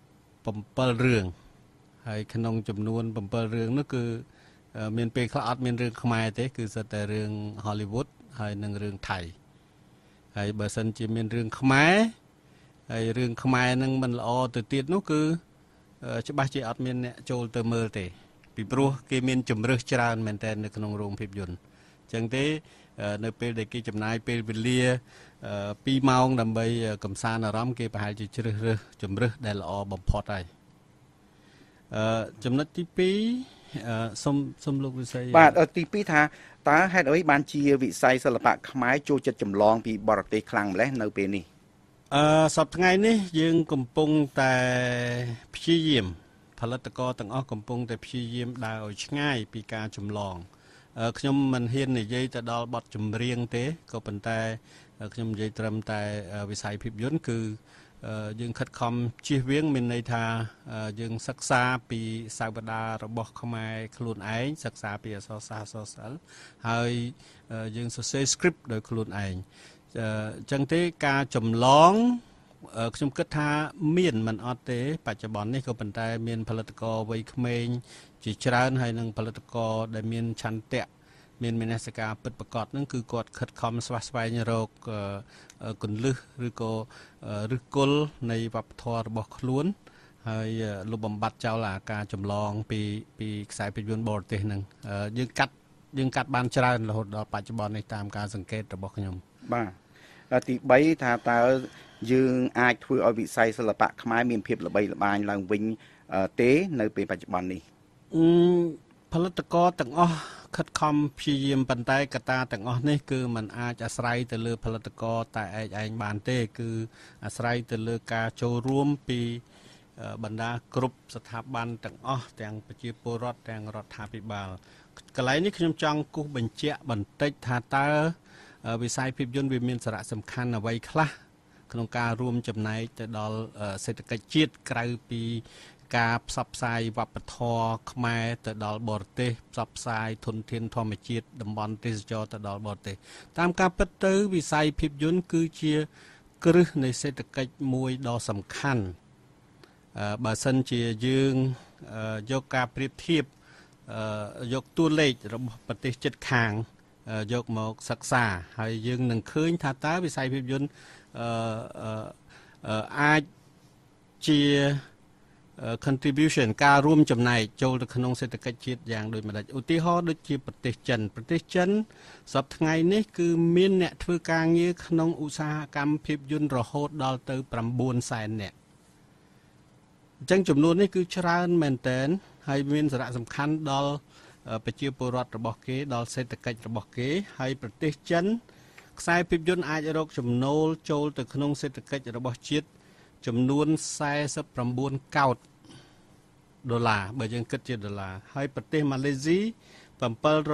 7រឿងហើយក្នុងចំនួន7រឿងនោះគឺមានពេលខ្លះអត់មានរឿងខ្មែរទេគឺសិតតែរឿង Hollywood ហើយនិងរឿងថៃហើយបើសិនជាមានរឿងខ្មែរហើយរឿងខ្មែរនឹងមិនល្អទៅទៀតនោះគឺច្បាស់ជាអត់មានអ្នកចូលទៅមើលទេពីព្រោះគេមានជំរើសច្រើនមែនតើនៅក្នុងរោងភាពយន្តអញ្ចឹងទេនៅពេលដែលគេចំណាយពេលវេលាពីរម៉ោងដើម្បីកំសាន្តអារម្មណ៍គេប្រហែលជាជ្រើសរើសជំរើសដែលល្អបំផុតហើយអឺចំណុចទីពីរសូមសូមលោកវិស័យ
បាទទីពីរថាតើហេតុអ្វីបានជាវិស័យសិល្បៈខ្មែរចូលចិត្តចម្លងពីបរទេសខ្លាំងម្ល៉េះនៅពេលនេះ
អឺសប្តាហ៍ថ្ងៃនេះយើងកំពុងតែព្យាយាមផលិតករទាំងអស់កំពុងតែព្យាយាមដើរឲ្យឆ្ងាយពីការចម្លងខ្ញុំមិនហ៊ាននិយាយទៅដល់បទចម្រៀងទេក៏ប៉ុន្តែខ្ញុំនិយាយត្រឹមតែវិស័យភាពយន្តគឺយើងខិតខំជៀសវាងមានន័យថាយើងសិក្សាពីសាវតារបស់ខ្មែរខ្លួនឯងសិក្សាពីអក្សរសាស្ត្រអក្សរសិល្ប៍ហើយយើងសរសេរ script ដោយខ្លួនឯងអញ្ចឹងទេការចម្លងខ្ញុំគិតថាមានមិនអត់ទេបច្ចុប្បន្ននេះក៏ប៉ុន្តែមានផលិតករវ័យក្មេងជាច្រើនហើយនឹងផលិតករដែលមានឆន្ទៈមានមនសិការពិតប្រាកដហ្នឹងគឺគាត់ខិតខំស្វះស្វែងរកគន្លឹះឬក៏ឫសគល់នៃវប្បធម៌របស់ខ្លួនហើយលុបបំបត្តិចោលអាការចម្លងពីពីខ្សែភាពយន្តបរទេសហ្នឹងយើងកាត់យើងកាត់បានច្រើនរហូតដល់បច្ចុប្បន្ននេះតាមការសង្កេតរបស់ខ្ញុំ
បាទទីបីថាតើយើងអាចធ្វើឲ្យវិស័យសិល្បៈខ្មែរមានភាពល្បីល្បាញឡើងវិញទេនៅពេលបច្ចុប្បន្ននេះ
អឺផលិតករទាំងអស់ខិតខំព្យាយាមប៉ុន្តែកត្តាទាំងអស់នេះគឺมันអាចអាស្រ័យទៅលើផលិតករតែឯងឯងបានទេគឺអាស្រ័យទៅលើការចូលរួមពីបណ្ដាគ្រប់ស្ថាប័នទាំងអស់ទាំងប្រជាពលរដ្ឋទាំងរដ្ឋាភិបាលកន្លែងនេះខ្ញុំចង់គូសបញ្ជាក់បន្តិចថាតើវិស័យភាពយន្តវាមានសារៈសំខាន់អ្វីខ្លះក្នុងការរួមចំណែកទៅដល់សេដ្ឋកិច្ចជាតិក្រៅពីការផ្សព្វផ្សាយវប្បធម៌ខ្មែរទៅដល់បរទេសផ្សព្វផ្សាយធនធានធម្មជាតិតំបន់ទេសចរទៅដល់បរទេសតាមការពិតទៅវិស័យភាពយន្តគឺជាគ្រឹះនៃសេដ្ឋកិច្ចមួយដ៏សំខាន់បើសិនជាយើងយកការប្រៀបធៀបយកតួលេខរបស់ប្រទេសជិតខាងយកមកសិក្សាហើយយើងនឹងឃើញថាតើវិស័យភាពយន្តអាចជា contribution ការរួមចំណែកចូលទៅក្នុងសេដ្ឋកិច្ចជាតិយ៉ាងដូចម្ដេចឧទាហរណ៍ដូចជាប្រទេសចិនប្រទេសចិនសប្តាហ៍ថ្ងៃនេះគឺមានអ្នកធ្វើការងារក្នុងឧស្សាហកម្មភាពយន្តរហូតដល់ទៅ9សែននាក់អញ្ចឹងចំនួននេះគឺច្រើនមែនទែនហើយមានសារៈសំខាន់ដល់ប្រជាពលរដ្ឋរបស់គេដល់សេដ្ឋកិច្ចរបស់គេហើយប្រទេសចិនខ្សែភាពយន្តអាចរកចំណូលចូលទៅក្នុងសេដ្ឋកិច្ចរបស់ជាតិចំនួន49កោដដុល្លារបើយើងគិតជាដុល្លារហើយប្រទេសម៉ាឡេស៊ី727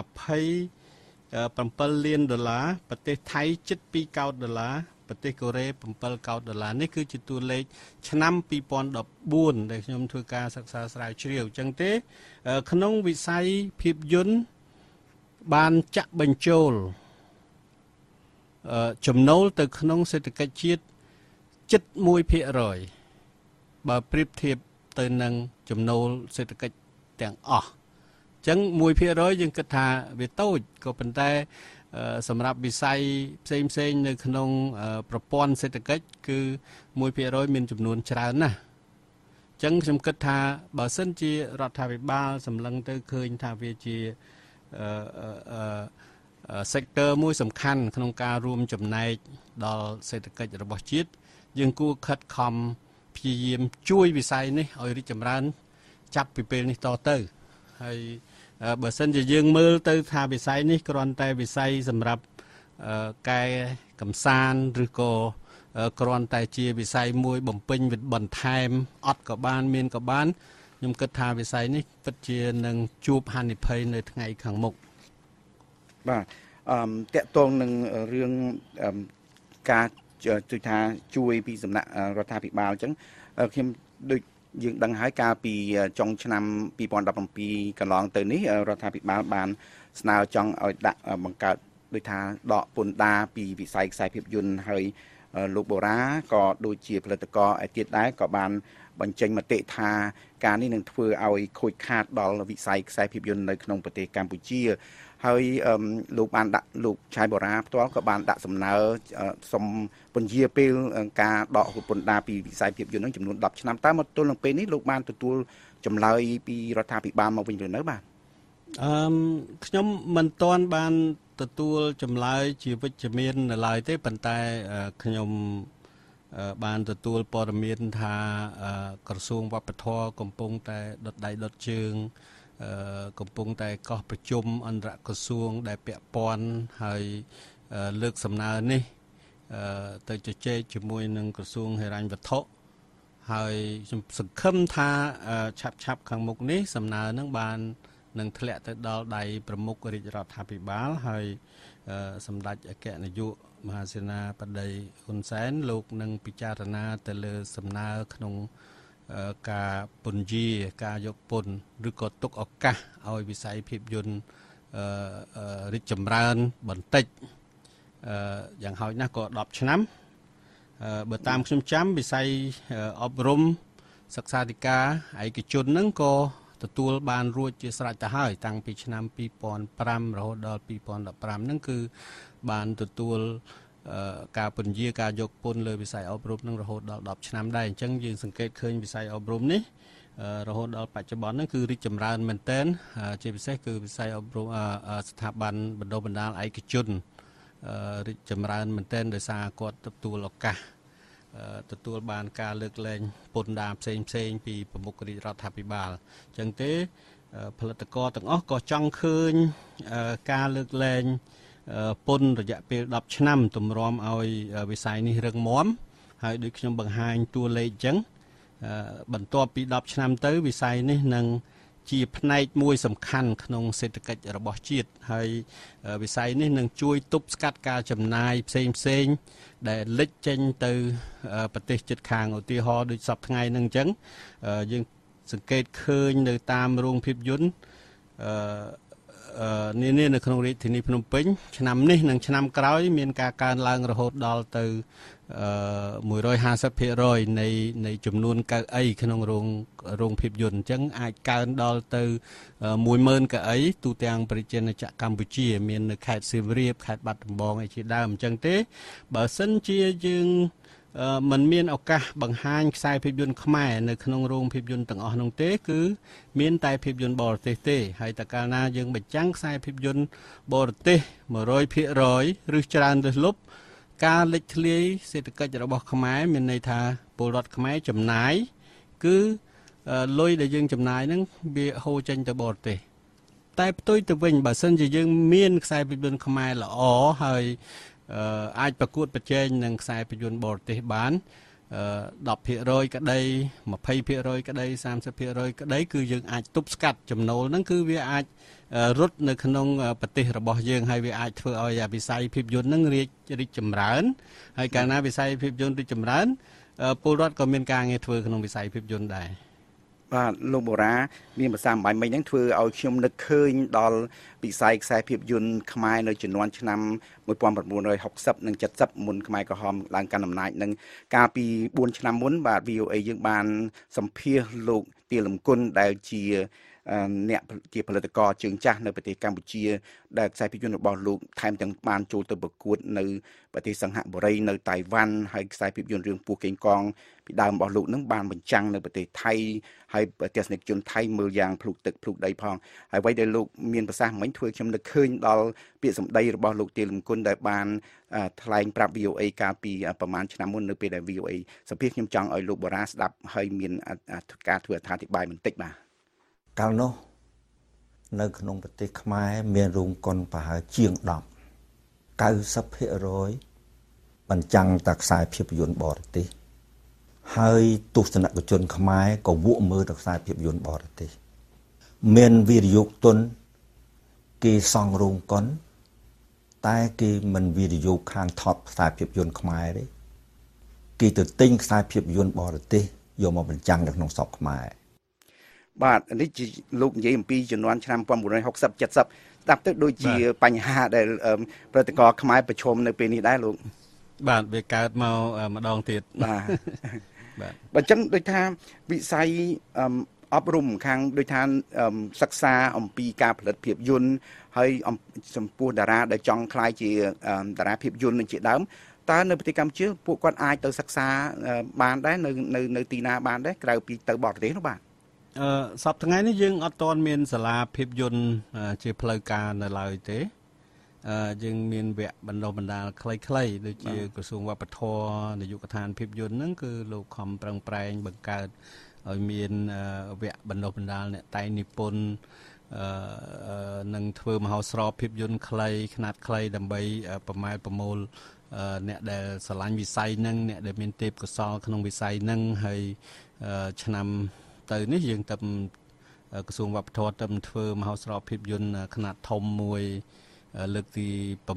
លានដុល្លារប្រទេសថៃជិត2កោដដុល្លារប្រទេសកូរ៉េ7កោដដុល្លារនេះគឺជាតួលេខឆ្នាំ2014ដែលខ្ញុំធ្វើការសិក្សាស្រាវជ្រាវអញ្ចឹងទេក្នុងវិស័យភាពយន្តបានចាក់បញ្ចូលចំណូលទៅក្នុងសេដ្ឋកិច្ចជាតិជិត1ភាគរយបើប្រៀបធៀបទៅនឹងចំណូលសេដ្ឋកិច្ចទាំងអស់ចឹងមួយភាគរយយើងគិតថាវាតូចក៏ប៉ុន្តែសម្រាប់វិស័យផ្សេងផ្សេងនៅក្នុងប្រព័ន្ធសេដ្ឋកិច្ចគឺមួយភាគរយមានចំនួនច្រើនណាស់ចឹងខ្ញុំគិតថាបើសិនជារដ្ឋាភិបាលសម្លឹងទៅឃើញថាវាជាអឺអឺ sector មួយសំខាន់ក្នុងការរួមចំណែកដល់សេដ្ឋកិច្ចរបស់ជាតិយើងគួរខិតខំព្យាយាមជួយវិស័យនេះឲ្យរីកចម្រើនចាប់ពីពេលនេះតទៅហើយបើសិនជាយើងមើលទៅថាវិស័យនេះគ្រាន់តែវិស័យសម្រាប់កែកម្សាន្តឬក៏គ្រាន់តែជាវិស័យមួយបំពេញបន្ថែមអត់ក៏បានមានក៏បានខ្ញុំគិតថាវិស័យនេះពិតជានឹងជួបហានិភ័យនៅថ្ងៃខាងមុខ
បាទអឺតកតងនឹងរឿងការជួយថាជួយពីសំណាក់រដ្ឋាភិបាលអញ្ចឹងខ្ញុំដូចយើងដឹងហើយកាលពីចុងឆ្នាំពីរពាន់ដប់ប្រាំពីរកន្លងទៅនេះរដ្ឋាភិបាលបានស្នើចង់ឲ្យដាក់បង្កើតដូចថាដកពន្ធដារពីវិស័យខ្សែភាពយន្តហើយលោកបូរ៉ាក៏ដូចជាផលិតករឯទៀតដែរក៏បានបញ្ចេញមតិថាការនេះនឹងធ្វើឲ្យខូចខាតដល់វិស័យខ្សែភាពយន្តនៅក្នុងប្រទេសកម្ពុជាហើយលោកបានដាក់លោកឆាយបូរ៉ាផ្ទាល់ក៏បានដាក់សំណើសុំពន្យាពេលការដកពន្ធដារពីវិស័យភាពយន្តនឹងចំនួនដប់ឆ្នាំតើមកទល់នឹងពេលនេះលោកបានទទួលចម្លើយពីរដ្ឋាភិបាលមកវិញឬនៅបាទ
អឺខ្ញុំមិនទាន់បានទទួលចម្លើយជាវិជ្ជមាននៅឡើយទេប៉ុន្តែខ្ញុំបានទទួលព័ត៌មានថាក្រសួងវប្បធម៌កំពុងតែដុតដៃដុតជើងកំពុងតែកោះប្រជុំអន្តរក្រសួងដែលពាក់ព័ន្ធហើយលើកសំណើនេះទៅជជែកជាមួយនឹងក្រសួងហិរញ្ញវត្ថុហើយខ្ញុំសង្ឃឹមថាឆាប់ឆាប់ខាងមុខនេះសំណើនឹងបាននឹងធ្លាក់ទៅដល់ដៃប្រមុខរាជរដ្ឋាភិបាលហើយសម្ដេចអគ្គនាយកមហាសេនាបតីហ៊ុនសែនលោកនឹងពិចារណាទៅលើសំណើក្នុងការពន្យាការយកពន្ធឬក៏ទុកឱកាសឲ្យវិស័យភាពយន្តរីកចម្រើនបន្តិចយ៉ាងហោចណាស់ក៏ដប់ឆ្នាំបើតាមខ្ញុំចាំវិស័យអប់រំសិក្សាធិការឯកជនហ្នឹងក៏ទទួលបានរួចជាស្រេចទៅហើយតាំងពីឆ្នាំពីរពាន់ប្រាំរហូតដល់ពីរពាន់ដប់ប្រាំហ្នឹងគឺបានទទួលការពន្យាការយកពន្ធលើវិស័យអប់រំនឹងរហូតដល់ដប់ឆ្នាំដែរអញ្ចឹងយើងសង្កេតឃើញវិស័យអប់រំនេះរហូតដល់បច្ចុប្បន្នហ្នឹងគឺរីកចម្រើនមែនទែនជាពិសេសគឺវិស័យអប់រំស្ថាប័នបណ្ដុះបណ្ដាលឯកជនរីកចម្រើនមែនទែនដោយសារគាត់ទទួលឱកាសទទួលបានការលើកលែងពន្ធដារផ្សេងផ្សេងពីប្រមុខរាជរដ្ឋាភិបាលអញ្ចឹងទេផលិតករទាំងអស់ក៏ចង់ឃើញការលើកលែងពន្ធរយៈពេលដប់ឆ្នាំទម្រាំឲ្យវិស័យនេះរឹងមាំហើយដូចខ្ញុំបង្ហាញតួលេខអញ្ចឹងបន្ទាប់ពីដប់ឆ្នាំទៅវិស័យនេះនឹងជាផ្នែកមួយសំខាន់ក្នុងសេដ្ឋកិច្ចរបស់ជាតិហើយវិស័យនេះនឹងជួយទប់ស្កាត់ការចំណាយផ្សេងផ្សេងដែលលេចចេញទៅប្រទេសជិតខាងឧទាហរណ៍ដូចសប្តាហ៍ថ្ងៃហ្នឹងអញ្ចឹងយើងសង្កេតឃើញនៅតាមរោងភាពយន្តនានានៅក្នុងរាជធានីភ្នំពេញឆ្នាំនេះនិងឆ្នាំក្រោយមានការកើនឡើងរហូតដល់ទៅមួយរយហាសិបភាគរយនៃនៃចំនួនកៅអីក្នុងរោងរោងភាពយន្តអញ្ចឹងអាចកើនដល់ទៅមួយម៉ឺនកៅអីទូទាំងប្រជាជាតិកម្ពុជាមាននៅខេត្តសៀមរាបខេត្តបាត់ដំបងឯជាដើមអញ្ចឹងទេបើសិនជាយើងมันមានឱកាសបង្ហាញខ្សែភាពយន្តខ្មែរនៅក្នុងរោងភាពយន្តទាំងអស់នោះទេគឺមានតែភាពយន្តបរទេសទេហើយតើកាលណាយើងបញ្ចាំងខ្សែភាពយន្តបរទេសមួយរយភាគរយឬច្រើនលើសលប់ការលេចធ្លាយសេដ្ឋកិច្ចរបស់ខ្មែរមានន័យថាពលរដ្ឋខ្មែរចំណាយគឺលុយដែលយើងចំណាយហ្នឹងវាហូរចេញទៅបរទេសតែផ្ទុយទៅវិញបើសិនជាយើងមានខ្សែភាពយន្តខ្មែរល្អហើយអាចប្រកួតប្រជែងនឹងខ្សែភាពយន្តបរទេសបានដប់ភាគរយក្តីម្ភៃភាគរយក្តីសាមសិបភាគរយក្តីគឺយើងអាចទប់ស្កាត់ចំណូលហ្នឹងគឺវាអាចរត់នៅក្នុងប្រទេសរបស់យើងហើយវាអាចធ្វើឲ្យវិស័យភាពយន្តហ្នឹងរីករីកចម្រើនហើយកាលណាវិស័យភាពយន្តរីកចម្រើនពលរដ្ឋក៏មានការងារធ្វើក្នុងវិស័យភាពយន្តដែរ
បាទលោកបូរ៉ាមានភាសាអំបញ្ញមិញហ្នឹងធ្វើឲ្យខ្ញុំនឹកឃើញដល់វិស័យខ្សែភាពយន្តខ្មែរនៅជំនាន់ឆ្នាំមួយពាន់ប្រាំបួនរយហុកសិបនិង칠십មុនខ្មែរក្រហមឡើងកាន់អំណាចនឹងកាលពីបួនឆ្នាំមុនបាទ វី អូ អេ យើងបានសម្ភាសលោកទាលំគុណដែលជាអ្នកជាផលិតករជើងចាស់នៅប្រទេសកម្ពុជាដែលខ្សែភាពយន្តរបស់លោកថែមទាំងបានចូលទៅប្រកួតនៅប្រទេសសិង្ហបុរីនៅតៃវ៉ាន់ហើយខ្សែភាពយន្តរឿងពស់កេងកងពីដើមរបស់លោកនឹងបានបញ្ចាំងនៅប្រទេសថៃហើយទស្សនិកជនថៃមើលយ៉ាងភ្លុកទឹកភ្លុកដីផងហើយអ្វីដែលលោកមានប្រសាសន៍មិញធ្វើខ្ញុំនឹកឃើញដល់ពាក្យសម្ដីរបស់លោកទាលឹមគុណដែលបានថ្លែងប្រាប់ វី អូ អេ កាលពីប្រហែលឆ្នាំមុននៅពេលដែល វី អូ អេ សម្ភាសខ្ញុំចង់ឲ្យលោកបូរ៉ាស្ដាប់ហើយមានការធ្វើអត្ថាធិប្បាយបន្តិចបាទ
កាលនោះនៅក្នុងប្រទេសខ្មែរមានរោងកុនប្រហែលជាងដប់ កៅសិបភាគរយ បញ្ចាំងតែខ្សែភាពយន្តបរទេសហើយទស្សនិកជនខ្មែរក៏វក់មើលតែខ្សែភាពយន្តបរទេសមានវិនិយោគទុនគេសង់រោងកុនតែគេមិនវិនិយោគខាងថតខ្សែភាពយន្តខ្មែរទេគេទៅទិញខ្សែភាពយន្តបរទេសយកមកបញ្ចាំងនៅក្នុងស្រុកខ្មែរ
បាទនេះជាលោកនិយាយអំពីជំនាន់ឆ្នាំnineteen sixty 70ស្ដាប់ទៅដូចជាបញ្ហាដែលផលិតករខ្មែរប្រឈមនៅពេលនេះដែរលោក
បាទវាកើតមកម្ដងទៀត
បាទបាទបើអញ្ចឹងដូចថាវិស័យអប់រំខាងដូចថាសិក្សាអំពីការផលិតភាពយន្តហើយចំពោះតារាដែលចង់ក្លាយជាតារាភាពយន្តនឹងជាដើមតើនៅប្រទេសកម្ពុជាពួកគាត់អាចទៅសិក្សាបានដែរនៅនៅនៅទីណាបានដែរក្រៅពីទៅបរទេសនោះបាទ
អឺសប្តាហ៍ថ្ងៃនេះយើងអត់ទាន់មានសាលាភាពយន្តជាផ្លូវការនៅឡើយទេអឺយើងមានវគ្គបណ្ដុះបណ្ដាលខ្លីៗដូចជាក្រសួងវប្បធម៌នាយកដ្ឋានភាពយន្តហ្នឹងគឺលោកខំប្រឹងប្រែងបង្កើតឲ្យមានវគ្គបណ្ដុះបណ្ដាលអ្នកតែងនិពន្ធអឺនឹងធ្វើមហោស្រពភាពយន្តខ្លីខ្នាតខ្លីដើម្បីប្រម៉ែលប្រមូលអ្នកដែលស្រឡាញ់វិស័យហ្នឹងអ្នកដែលមានទេពកោសល្យក្នុងវិស័យហ្នឹងហើយឆ្នាំទៅនេះយើងទៅក្រសួងវប្បធម៌ទៅធ្វើមហោស្រពភាពយន្តខ្នាតធំមួយលើកទី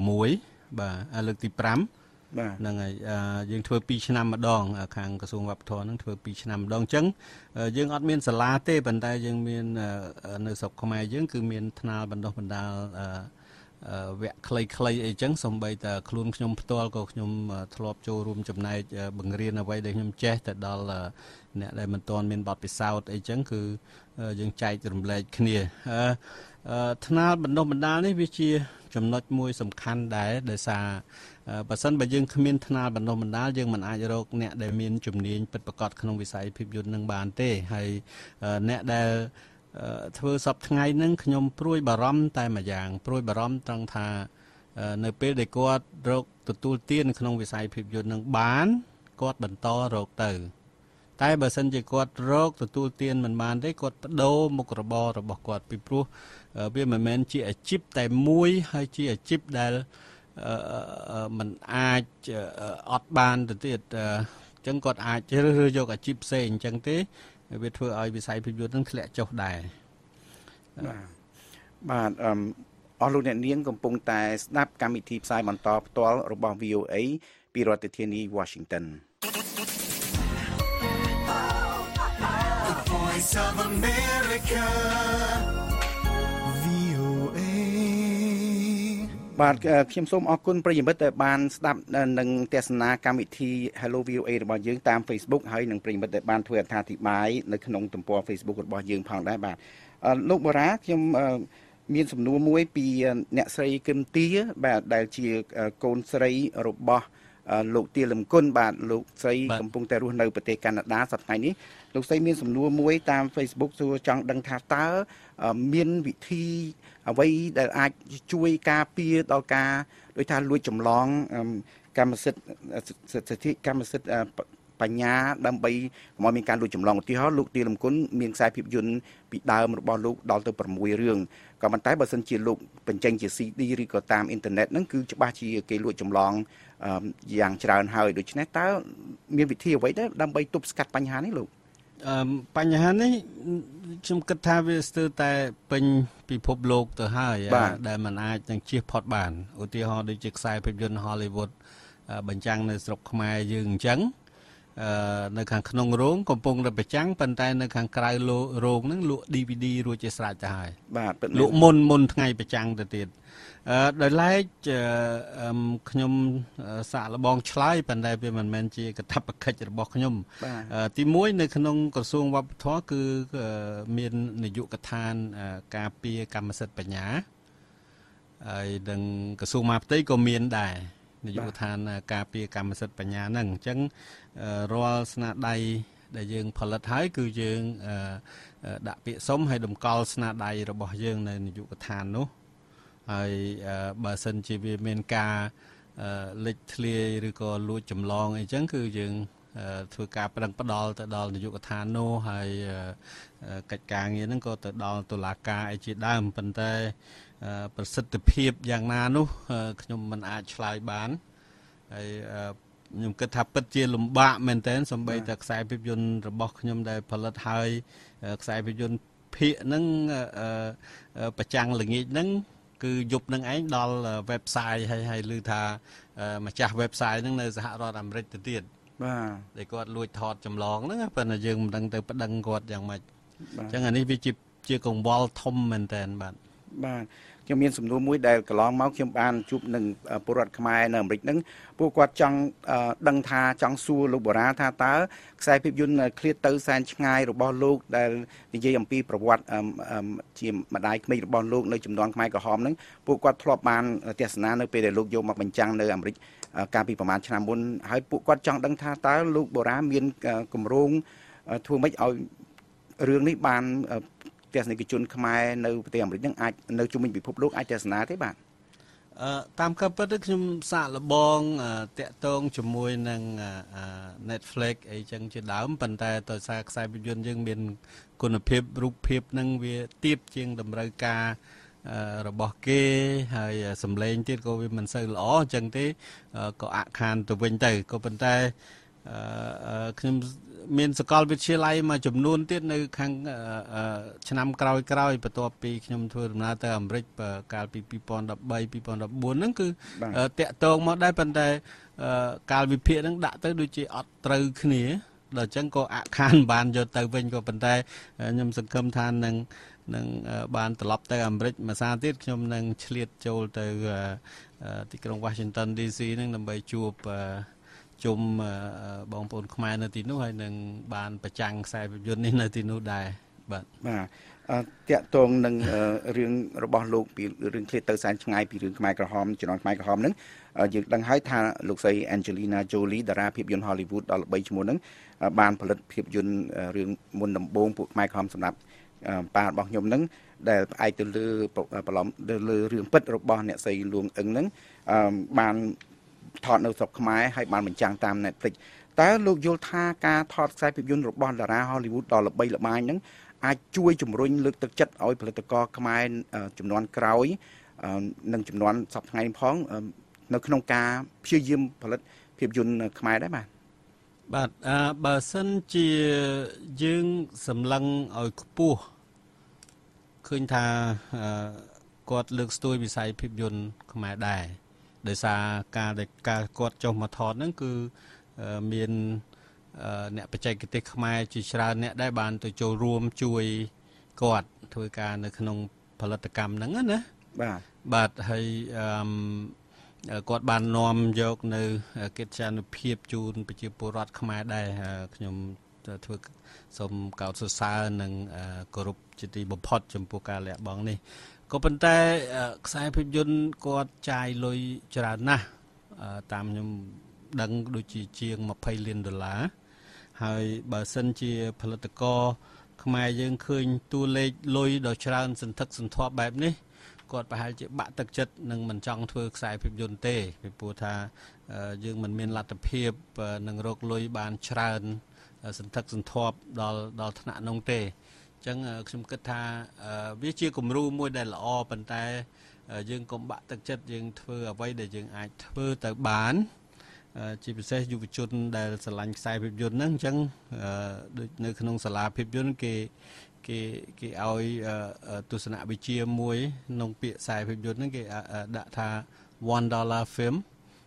6បាទលើកទី5បាទហ្នឹងហើយយើងធ្វើtwoឆ្នាំម្ដងខាងក្រសួងវប្បធម៌ហ្នឹងធ្វើtwoឆ្នាំម្ដងអញ្ចឹងយើងអត់មានសាលាទេប៉ុន្តែយើងមាននៅស្រុកខ្មែរយើងគឺមានថ្នាលបណ្ដុះបណ្ដាលវគ្គខ្លីៗអីចឹងសូម្បីតែខ្លួនខ្ញុំផ្ទាល់ក៏ខ្ញុំធ្លាប់ចូលរួមចំណែកបង្រៀនអ្វីដែលខ្ញុំចេះទៅដល់អ្នកដែលមិនទាន់មានបទពិសោធន៍អីចឹងគឺយើងចែករំលែកគ្នាថ្នាលបណ្ដុះបណ្ដាលនេះវាជាចំណុចមួយសំខាន់ដែរដោយសារបើសិនបើយើងគ្មានថ្នាលបណ្ដុះបណ្ដាលយើងមិនអាចរកអ្នកដែលមានជំនាញពិតប្រាកដក្នុងវិស័យភាពយន្តនឹងបានទេហើយអ្នកដែលធ្វើសពថ្ងៃហ្នឹងខ្ញុំព្រួយបារម្ភតែមួយយ៉ាងព្រួយបារម្ភត្រង់ថានៅពេលដែលគាត់រកទទួលទានក្នុងវិស័យភាពយន្តនឹងបានគាត់បន្តរកទៅតែបើសិនជាគាត់រកទទួលទានមិនបានទេគាត់បដូរមុខរបររបស់គាត់ពីព្រោះវាមិនមែនជាអាជីពតែមួយហើយជាអាជីពដែលมันអាចអត់បានទៅទៀតអញ្ចឹងគាត់អាចជ្រើសរើសយកអាជីពផ្សេងអញ្ចឹងទេវាធ្វើឲ្យវិស័យភាពយន្តនឹងធ្លាក់ចុះដែរ
បាទបាទអឺអស់លោកអ្នកនាងកំពុងតែស្ដាប់កម្មវិធីផ្សាយបន្តផ្ទាល់របស់ វី អូ អេ ពីរដ្ឋធានី Washington
Voice of America វី អូ អេ
បាទខ្ញុំសូមអរគុណប្រិយមិត្តដែលបានស្ដាប់និងទស្សនាកម្មវិធី Hello វី អូ អេ របស់យើងតាម Facebook ហើយនិងប្រិយមិត្តដែលបានធ្វើអត្ថាធិប្បាយនៅក្នុងទំព័រ Facebook របស់យើងផងដែរបាទលោកបូរ៉ាខ្ញុំមានសំណួរមួយពីអ្នកស្រីគឹមទាបាទដែលជាកូនស្រីរបស់លោកទាលឹមគុណបាទលោកស្រីកំពុងតែរស់នៅប្រទេសកាណាដាសប្តាហ៍នេះលោកស្រីមានសំណួរមួយតាម Facebook សួរចង់ដឹងថាតើមានវិធីអ្វីដែលអាចជួយការពារដល់ការដោយថាលួចចម្លងកម្មសិទ្ធិសិទ្ធិកម្មសិទ្ធិបញ្ញាដើម្បីកុំឲ្យមានការលួចចម្លងឧទាហរណ៍លោកទាលឹមគុណមានខ្សែភាពយន្តពីដើមរបស់លោកដល់ទៅsixរឿងក៏ប៉ុន្តែបើសិនជាលោកបញ្ចេញជា ซี ឌី ឬក៏តាមអ៊ីនធឺណិតហ្នឹងគឺច្បាស់ជាគេលួចចម្លងយ៉ាងច្រើនហើយដូច្នេះតើមានវិធីអ្វីដែរដើម្បីទប់ស្កាត់បញ្ហានេះលោក
អឺបញ្ហានេះខ្ញុំគិតថាវាស្ទើរតែពេញពិភពលោកទៅហើយដែលมันអាចនឹងជៀសផុតបានឧទាហរណ៍ដូចជាខ្សែភាពយន្ត Hollywood បញ្ចាំងនៅស្រុកខ្មែរយើងអញ្ចឹងនៅខាងក្នុងរោងកំពុងតែប្រចាំងប៉ុន្តែនៅខាងក្រៅរោងហ្នឹងលក់ ឌី វី ឌី រួចជាស្រេចទៅហើយ
បាទ
លក់មុនមុនថ្ងៃប្រចាំងទៅទៀតអឺដោយឡែកខ្ញុំសាកល្បងឆ្លើយប៉ុន្តែវាមិនមែនជាកាតព្វកិច្ចរបស់ខ្ញុំទីមួយនៅក្នុងក្រសួងវប្បធម៌គឺមាននាយកដ្ឋានការពារកម្មសិទ្ធិបញ្ញាហើយនឹងក្រសួងមហាផ្ទៃក៏មានដែរនាយកដ្ឋានការពារកម្មសិទ្ធិបញ្ញាហ្នឹងអញ្ចឹងរាល់ស្នាដៃដែលយើងផលិតហើយគឺយើងដាក់ពាក្យសុំឲ្យតម្កល់ស្នាដៃរបស់យើងនៅនាយកដ្ឋាននោះហើយបើសិនជាវាមានការលេចធ្លាយឬក៏លួចចម្លងអីចឹងគឺយើងធ្វើការប្រឹងផ្ដាល់ទៅដល់នាយកដ្ឋាននោះហើយកិច្ចការងារហ្នឹងក៏ទៅដល់តុលាការអីជាដើមប៉ុន្តែប្រសិទ្ធភាពយ៉ាងណានោះខ្ញុំមិនអាចឆ្លើយបានហើយខ្ញុំគិតថាពិតជាលំបាកមែនទែនសូម្បីតែខ្សែភាពយន្តរបស់ខ្ញុំដែលផលិតហើយខ្សែភាពយន្តភាគហ្នឹងប្រចាំងល្ងាចហ្នឹងគឺយប់នឹងឯងដល់ website ហើយហើយឮថាម្ចាស់ website ហ្នឹងនៅសហរដ្ឋអាមេរិកទៅទៀត
បាទ
ដែលគាត់លួចថតចម្លងហ្នឹងប៉ុន្តែយើងមិនដឹងទៅប្តឹងគាត់យ៉ាងម៉េចអញ្ចឹងអានេះវាជាជាកង្វល់ធំមែនតើបាទ
បាទខ្ញុំមានសំណួរមួយដែលកន្លងមកខ្ញុំបានជួបនឹងពលរដ្ឋខ្មែរនៅអាមេរិកហ្នឹងពួកគាត់ចង់ដឹងថាចង់សួរលោកបូរ៉ាថាតើខ្សែភាពយន្តឃ្លាតទៅសែនឆ្ងាយរបស់លោកដែលនិយាយអំពីប្រវត្តិជាម្ដាយក្មេករបស់លោកនៅចំនួនខ្មែរក្រហមហ្នឹងពួកគាត់ធ្លាប់បានទស្សនានៅពេលដែលលោកយកមកបញ្ចាំងនៅអាមេរិកកាលពីប្រហែលឆ្នាំមុនហើយពួកគាត់ចង់ដឹងថាតើលោកបូរ៉ាមានគម្រោងធ្វើម៉េចឲ្យរឿងនេះបានទស្សនិកជនខ្មែរនៅប្រទេសអាមេរិកហ្នឹងអាចនៅជុំវិញពិភពលោកអាចទស្សនាទេបាទ
អឺតាមការពិតខ្ញុំសាកល្បងតាក់ទងជាមួយនឹង Netflix អីចឹងជាដើមប៉ុន្តែដោយសារខ្សែភាពយន្តយើងមានគុណភាពរូបភាពហ្នឹងវាទាបជាងតម្រូវការរបស់គេហើយសម្លេងទៀតក៏វាមិនសូវល្អអញ្ចឹងទេក៏អាក់ខានទៅវិញទៅក៏ប៉ុន្តែខ្ញុំមានសាកលវិទ្យាល័យមួយចំនួនទៀតនៅខាងឆ្នាំក្រោយក្រោយបន្ទាប់ពីខ្ញុំធ្វើដំណើរទៅអាមេរិកកាលពីពីរពាន់ដប់បី ពីរពាន់ដប់បួនហ្នឹងគឺតាក់ទងមកដែរប៉ុន្តែកាលវិភាគហ្នឹងដាក់ទៅដូចជាអត់ត្រូវគ្នាដល់អញ្ចឹងក៏អាក់ខានបានយកទៅវិញក៏ប៉ុន្តែខ្ញុំសង្ឃឹមថានឹងនឹងបានត្រឡប់ទៅអាមេរិកមួយសារទៀតខ្ញុំនឹងឆ្លៀតចូលទៅទីក្រុង Washington ឌី ស៊ី ហ្នឹងដើម្បីជួបជុំបងប្អូនខ្មែរនៅទីនោះហើយនឹងបានប្រចាំងខ្សែភាពយន្តនេះនៅទីនោះដែរបាទ
បាទតាក់ទងនឹងរឿងរបស់លោកពីរឿងឃ្លាតទៅសែនឆ្ងាយពីរឿងខ្មែរក្រហមជំនាន់ខ្មែរក្រហមហ្នឹងយើងដឹងហើយថាលោកស្រី Angelina Jolie តារាភាពយន្ត Hollywood ដ៏ល្បីឈ្មោះហ្នឹងបានផលិតភាពយន្តរឿងមុនដំបូងពួកខ្មែរក្រហមសម្រាប់ប៉ារបស់ខ្ញុំហ្នឹងដែលផ្អែកទៅលើប្រឡំលើរឿងពិតរបស់អ្នកស្រីលួងអឹងហ្នឹងបានថតនៅស្រុកខ្មែរហើយបានបញ្ចាំងតាម Netflix តើលោកយល់ថាការថតខ្សែភាពយន្តរបស់តារា Hollywood ដ៏ល្បីល្បាញហ្នឹងអាចជួយជំរុញលើកទឹកចិត្តឲ្យផលិតករខ្មែរចំនួនក្រោយនិងចំនួនសប្តាហ៍ថ្ងៃផងនៅក្នុងការព្យាយាមផលិតភាពយន្តខ្មែរដែរបាទ
បាទអឺបើសិនជាយើងសម្លឹងឲ្យខ្ពស់ឃើញថាគាត់លើកស្ទួយវិស័យភាពយន្តខ្មែរដែរដោយសារការដែលការគាត់ចុះមកថតហ្នឹងគឺមានអ្នកបច្ចេកទេសខ្មែរជាច្រើនអ្នកដែលបានទៅចូលរួមជួយគាត់ធ្វើការនៅក្នុងផលិតកម្មហ្នឹងណា
បាទ
បាទហើយគាត់បាននាំយកនៅកិត្តិយសភាពជូនប្រជាពលរដ្ឋខ្មែរដែរខ្ញុំធ្វើសូមកោតសរសើរនិងគោរពជាទីបំផុតចំពោះការលះបង់នេះក៏ប៉ុន្តែខ្សែភាពយន្តគាត់ចាយលុយច្រើនណាស់តាមខ្ញុំដឹងដូចជាជាងยี่สิบលានដុល្លារហើយបើសិនជាផលិតករខ្មែរយើងឃើញតួលេខលុយដ៏ច្រើនសន្ធឹកសន្ធាប់បែបនេះគាត់ប្រហែលជាបាក់ទឹកចិត្តនឹងមិនចង់ធ្វើខ្សែភាពយន្តទេពីព្រោះថាយើងមិនមានលទ្ធភាពនឹងរកលុយបានច្រើនសន្ធឹកសន្ធាប់ដល់ដល់ថ្នាក់នោះទេអញ្ចឹងខ្ញុំគិតថាវាជាគំរូមួយដែលល្អប៉ុន្តែយើងកុំបាក់ទឹកចិត្តយើងធ្វើអ្វីដែលយើងអាចធ្វើទៅបានជាពិសេសយុវជនដែលស្រឡាញ់ខ្សែភាពយន្តហ្នឹងអញ្ចឹងដូចនៅក្នុងសាលាភាពយន្តគេគេគេឲ្យទស្សនវិជ្ជាមួយក្នុងពាក្យខ្សែភាពយន្តហ្នឹងគេដាក់ថាone dollar film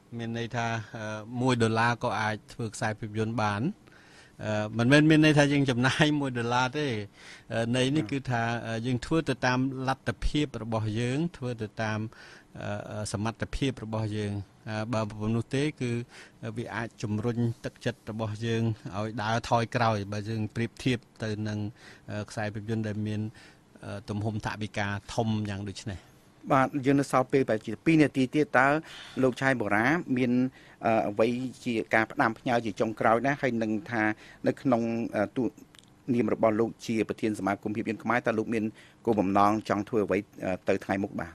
មានន័យថាមួយដុល្លារក៏អាចធ្វើខ្សែភាពយន្តបានមិនមែនមានន័យថាយើងចំណាយមួយដុល្លារទេន័យនេះគឺថាយើងធ្វើទៅតាមលទ្ធភាពរបស់យើងធ្វើទៅតាមសមត្ថភាពរបស់យើងបើប៉ុណ្ណោះទេគឺវាអាចជំរុញទឹកចិត្តរបស់យើងឲ្យដើរថយក្រោយបើយើងប្រៀបធៀបទៅនឹងខ្សែភាពយន្តដែលមានទំហំថវិកាធំយ៉ាងដូចនេះ
បាទយើងនៅសល់ពេលប្រហែលជាពីរនាទីទៀតតើលោកឆៃបូរ៉ាមានអ្វីជាការផ្ដាំផ្ញើជាចុងក្រោយណាហើយនឹងថានៅក្នុងទូនាមរបស់លោកជាប្រធានសមាគមភាពយន្តខ្មែរតើលោកមានគោលបំណងចង់ធ្វើអ្វីទៅថ្ងៃមុខបាទ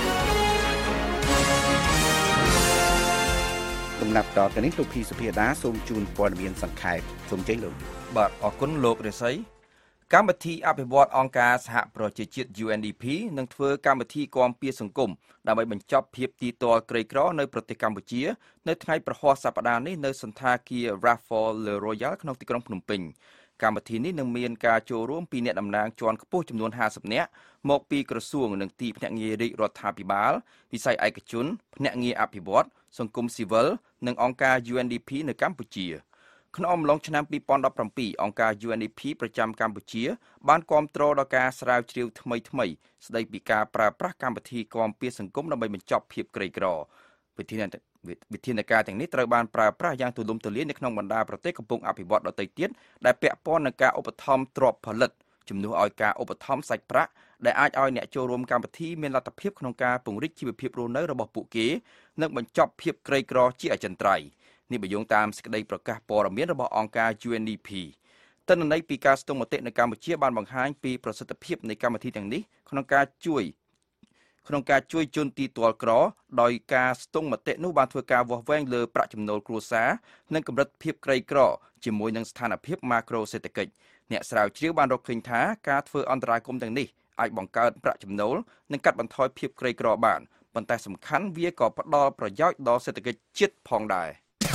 ដំណាប់តទៅនេះលោកភីសុភាដាសូមជូនព័ត៌មានសង្ខេបសូមជ័យលោក
បាទអរគុណលោករិស័យកម្មវិធីអភិវឌ្ឍអង្គការសហប្រជាជាតិ U N D P នឹងធ្វើកម្មវិធីគាំពារសង្គមដើម្បីបញ្ចប់ភាពទីទាល់ក្រីក្រនៅប្រទេសកម្ពុជានៅថ្ងៃប្រហ័សសប្តាហ៍នេះនៅសន្តាគារ Raffles Le Royal ក្នុងទីក្រុងភ្នំពេញកម្មវិធីនេះនឹងមានការចូលរួមពីអ្នកតំណាងជាន់ខ្ពស់ចំនួនហាសិបនាក់មកពីក្រសួងនិងទីភ្នាក់ងាររាជរដ្ឋាភិបាលវិស័យឯកជនភ្នាក់ងារអភិវឌ្ឍសង្គមស៊ីវិលនិងអង្គការ U N D P នៅកម្ពុជាក្នុងអំឡុងឆ្នាំពីរពាន់ដប់ប្រាំពីរអង្គការ U N D P ប្រចាំកម្ពុជាបានគាំទ្រដល់ការស្រាវជ្រាវថ្មីថ្មីស្ដីពីការប្រើប្រាស់កម្មវិធីគាំពារសង្គមដើម្បីបញ្ចប់ភាពក្រីក្រវិធានវិធានការទាំងនេះត្រូវបានប្រើប្រាស់យ៉ាងទូលំទូលាយនៅក្នុងបណ្ដាប្រទេសកំពុងអភិវឌ្ឍន៍ដទៃទៀតដែលពាក់ព័ន្ធនឹងការឧបត្ថម្ភទ្រព្យផលិតជំនួសឲ្យការឧបត្ថម្ភសាច់ប្រាក់ដែលអាចឲ្យអ្នកចូលរួមកម្មវិធីមានលទ្ធភាពក្នុងការពង្រីកជីវភាពរស់នៅរបស់ពួកគេនិងបញ្ចប់ភាពក្រីក្រជាអចិន្ត្រៃយ៍នេះបញ្យងតាមសេចក្តីប្រកាសព័ត៌មានរបស់អង្គការ U N D P ទិន្នន័យពីការស្ទង់មតិនៅកម្ពុជាបានបង្ហាញពីប្រសិទ្ធភាពនៃកម្មវិធីទាំងនេះក្នុងការជួយក្នុងការជួយជនទីទាល់ក្រដោយការស្ទង់មតិនោះបានធ្វើការវាស់វែងលើប្រាក់ចំណូលគ្រួសារនិងកម្រិតភាពក្រីក្រជាមួយនឹងស្ថានភាពម៉ាក្រូសេដ្ឋកិច្ចអ្នកស្រាវជ្រាវបានរកឃើញថាការធ្វើអន្តរាគមន៍ទាំងនេះអាចបង្កើនប្រាក់ចំណូលនិងកាត់បន្ថយភាពក្រីក្របានប៉ុន្តែសំខាន់វាក៏ផ្ដល់ប្រយោជន៍ដល់សេដ្ឋកិច្ចជាតិផងដែរ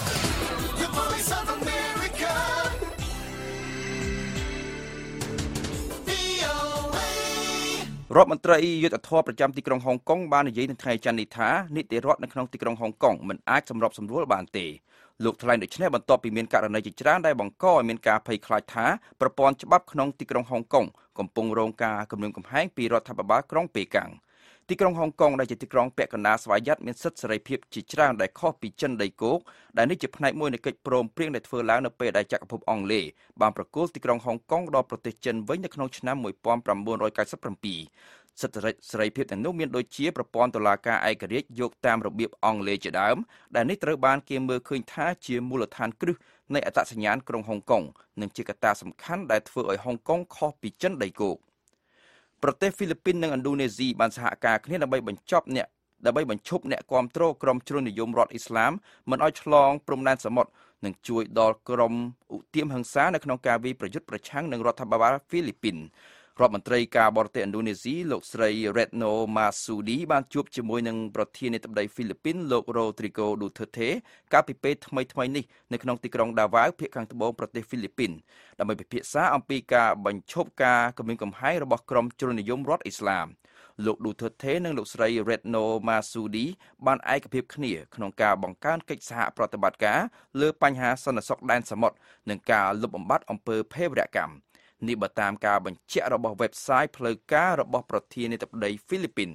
រដ្ឋមន្ត្រីយុទ្ធភ័ពប្រចាំទីក្រុងហុងកុងបាននិយាយនៅថ្ងៃច័ន្ទនេះថានីតិរដ្ឋនៅក្នុងទីក្រុងហុងកុងមិនអាចសម្របសម្រួលបានទេលោកថ្លែងដូចនេះបន្ទាប់ពីមានករណីជាច្រើនដែលបង្កឲ្យមានការភ័យខ្លាចថាប្រព័ន្ធច្បាប់ក្នុងទីក្រុងហុងកុងកំពុងរងការគំរាមកំហែងពីរដ្ឋាភិបាលក្រុងប៉េកាំងទីក្រុងហុងកុងដែលជាទីក្រុងពាក់កណ្ដាលស្វយ័តមានសិទ្ធិសេរីភាពជាច្រើនដែលខុសពីចិនដីគោកដែលនេះជាផ្នែកមួយនៃកិច្ចព្រមព្រៀងដែលធ្វើឡើងនៅពេលដែលចក្រភពអង់គ្លេសបានប្រគល់ទីក្រុងហុងកុងដល់ប្រទេសចិនវិញនៅក្នុងឆ្នាំmột nghìn chín trăm chín mươi bảyសិទ្ធិសេរីភាពទាំងនោះមានដូចជាប្រព័ន្ធតុលាការឯករាជ្យយកតាមរបៀបអង់គ្លេសជាដើមដែលនេះត្រូវបានគេមើលឃើញថាជាមូលដ្ឋានគ្រឹះនៃអត្តសញ្ញាណក្រុងហុងកុងនិងជាកត្តាសំខាន់ដែលធ្វើឲ្យហុងកុងខុសពីចិនដីគោកប្រទេសហ្វីលីពីននិងឥណ្ឌូនេស៊ីបានសហការគ្នាដើម្បីបញ្ចប់អ្នកដើម្បីបញ្ឈប់អ្នកគាំទ្រក្រុមជ្រុលនិយមរដ្ឋអ៊ីស្លាមមិនឲ្យឆ្លងព្រំដែនសមុទ្រនិងជួយដល់ក្រុមឧទាមហិង្សានៅក្នុងការវាយប្រយុទ្ធប្រឆាំងនឹងរដ្ឋាភិបាលហ្វីលីពីនរដ្ឋមន្ត្រីការបរទេសឥណ្ឌូនេស៊ីលោកស្រី Retno Marsudi បានជួបជាមួយនឹងប្រធានាធិបតីហ្វីលីពីនលោក Rodrigo Duterte កាលពីពេលថ្មីៗនេះនៅក្នុងទីក្រុង Davao ភាគខាងត្បូងប្រទេសហ្វីលីពីនដើម្បីពិភាក្សាអំពីការបញ្ឈប់ការគំរាមកំហែងរបស់ក្រុមជ្រុលនិយមរដ្ឋអ៊ីស្លាមលោក Duterte និងលោកស្រី Retno Marsudi បានឯកភាពគ្នាក្នុងការបង្កើនកិច្ចសហប្រតិបត្តិការលើបញ្ហាសន្តិសុខដែនសមុទ្រនិងការលុបបំបាត់អំពើភេរវកម្មនេះបើតាមការបញ្ជាក់របស់ website ផ្លូវការរបស់ប្រធានាធិបតីហ្វីលីពីន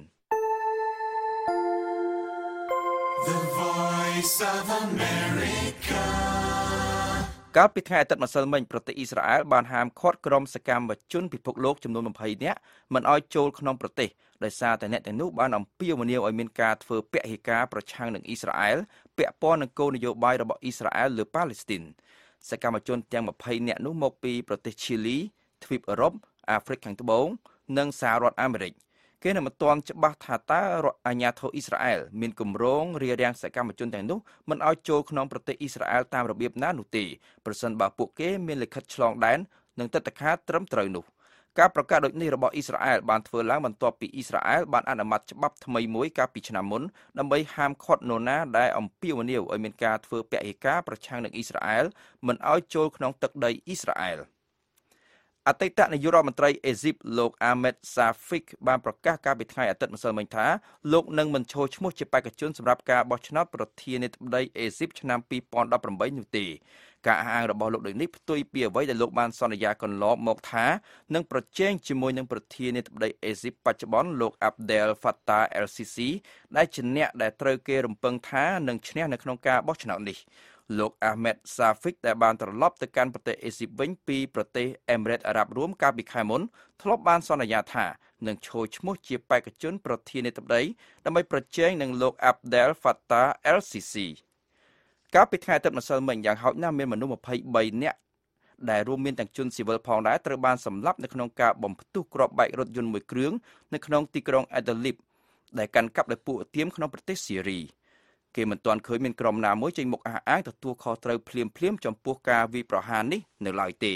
The Voice of America កាលពីថ្ងៃអាទិត្យម្សិលមិញប្រទេសអ៊ីស្រាអែលបានហាមឃាត់ក្រុមសកម្មជនពិភពលោកចំនួនยี่สิบនាក់មិនឲ្យចូលក្នុងប្រទេសដោយសារតែអ្នកទាំងនោះបានអំពាវនាវឲ្យមានការធ្វើពហិការប្រឆាំងនឹងអ៊ីស្រាអែលពាក់ព័ន្ធនឹងគោលនយោបាយរបស់អ៊ីស្រាអែលលើប៉ាឡេស្ទីនសកម្មជនទាំងยี่สิบនាក់នោះមកពីប្រទេសឈីលីទ្វីបអឺរ៉ុបអាហ្វ្រិកខាងត្បូងនិងសហរដ្ឋអាមេរិកគេនៅមិនទាន់ច្បាស់ថាតើអាជ្ញាធរអ៊ីស្រាអែលមានគម្រោងរារាំងសកម្មជនទាំងនោះមិនឲ្យចូលក្នុងប្រទេសអ៊ីស្រាអែលតាមរបៀបណានោះទេប្រសិនបើពួកគេមានលិខិតឆ្លងដែននិងទិដ្ឋាការត្រឹមត្រូវនោះការប្រកាសដូចនេះរបស់អ៊ីស្រាអែលបានធ្វើឡើងបន្ទាប់ពីអ៊ីស្រាអែលបានអនុម័តច្បាប់ថ្មីមួយកាលពីឆ្នាំមុនដើម្បីហាមឃាត់នរណាដែលអំពាវនាវឲ្យមានការធ្វើពហិការប្រឆាំងនឹងអ៊ីស្រាអែលមិនឲ្យចូលក្នុងទឹកដីអ៊ីស្រាអែលអតីតនាយករដ្ឋមន្ត្រីអេស៊ីបលោកអាមេតសាហ្វិកបានប្រកាសកាលពីថ្ងៃអាទិត្យម្សិលមិញថាលោកនឹងមិនចូលឈ្មោះជាបេក្ខជនសម្រាប់ការបោះឆ្នោតប្រធានាធិបតីអេស៊ីបឆ្នាំពីរពាន់ដប់ប្រាំបីនោះទេការអះអាងរបស់លោកដូចនេះផ្ទុយពីអ្វីដែលលោកបានសន្យាកន្លងមកថានឹងប្រជែងជាមួយនឹងប្រធានាធិបតីអេស៊ីបបច្ចុប្បន្នលោក Abdel Fattah el-Sisi ដែលជាអ្នកដែលត្រូវគេរំពឹងថានឹងឈ្នះនៅក្នុងការបោះឆ្នោតនេះលោកអាហ្មេតសាហ្វិកដែលបានត្រឡប់ទៅកាន់ប្រទេសអេស៊ីបវិញពីប្រទេសអេមីរ៉េតអារ៉ាប់រួមកាលពីខែមុនធ្លាប់បានសន្យាថានឹងឈរឈ្មោះជាបេក្ខជនប្រធានាធិបតីដើម្បីប្រជែងនឹងលោក Abdel Fattah el-Sisi កាលពីថ្ងៃអាទិត្យម្សិលមិញយ៉ាងហោចណាស់មានមនុស្សម្ភៃបីនាក់ដែលរួមមានទាំងជនស៊ីវិលផងដែរត្រូវបានសម្លាប់នៅក្នុងការបំផ្ទុះគ្រាប់បែករថយន្តមួយគ្រឿងនៅក្នុងទីក្រុងអេដលីបដែលកាន់កាប់ដោយពួកអៀមក្នុងប្រទេសស៊ីរីគេមិនទាន់ឃើញមានក្រុមណាមួយចេញមុខអះអាងទទួលខុសត្រូវភ្លាមភ្លាមចំពោះការវាយប្រហារនេះនៅឡើយទេ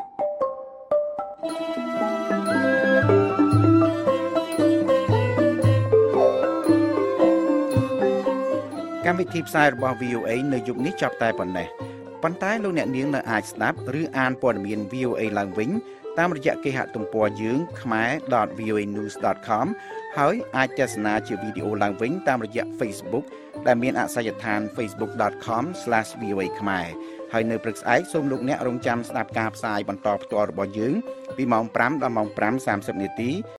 កម្មវិធីផ្សាយរបស់ វី អូ អេ នៅយប់នេះចាប់តែប៉ុណ្ណេះប៉ុន្តែលោកអ្នកនាងនៅអាចស្ដាប់ឬអានព័ត៌មាន វី អូ អេ ឡើងវិញតាមរយៈគេហទំព័រយើង khmae dot v o a news dot com ហើយអាចទស្សនាជាវីដេអូឡើងវិញតាមរយៈ Facebook ដែលមានអាសយដ្ឋាន facebook dot com slash v o a khmae ហើយនៅព្រឹកស្អែកសូមលោកអ្នករងចាំស្ដាប់ការផ្សាយបន្តផ្ទាល់របស់យើងពីម៉ោងប្រាំដល់ម៉ោងប្រាំសាមសិបនាទី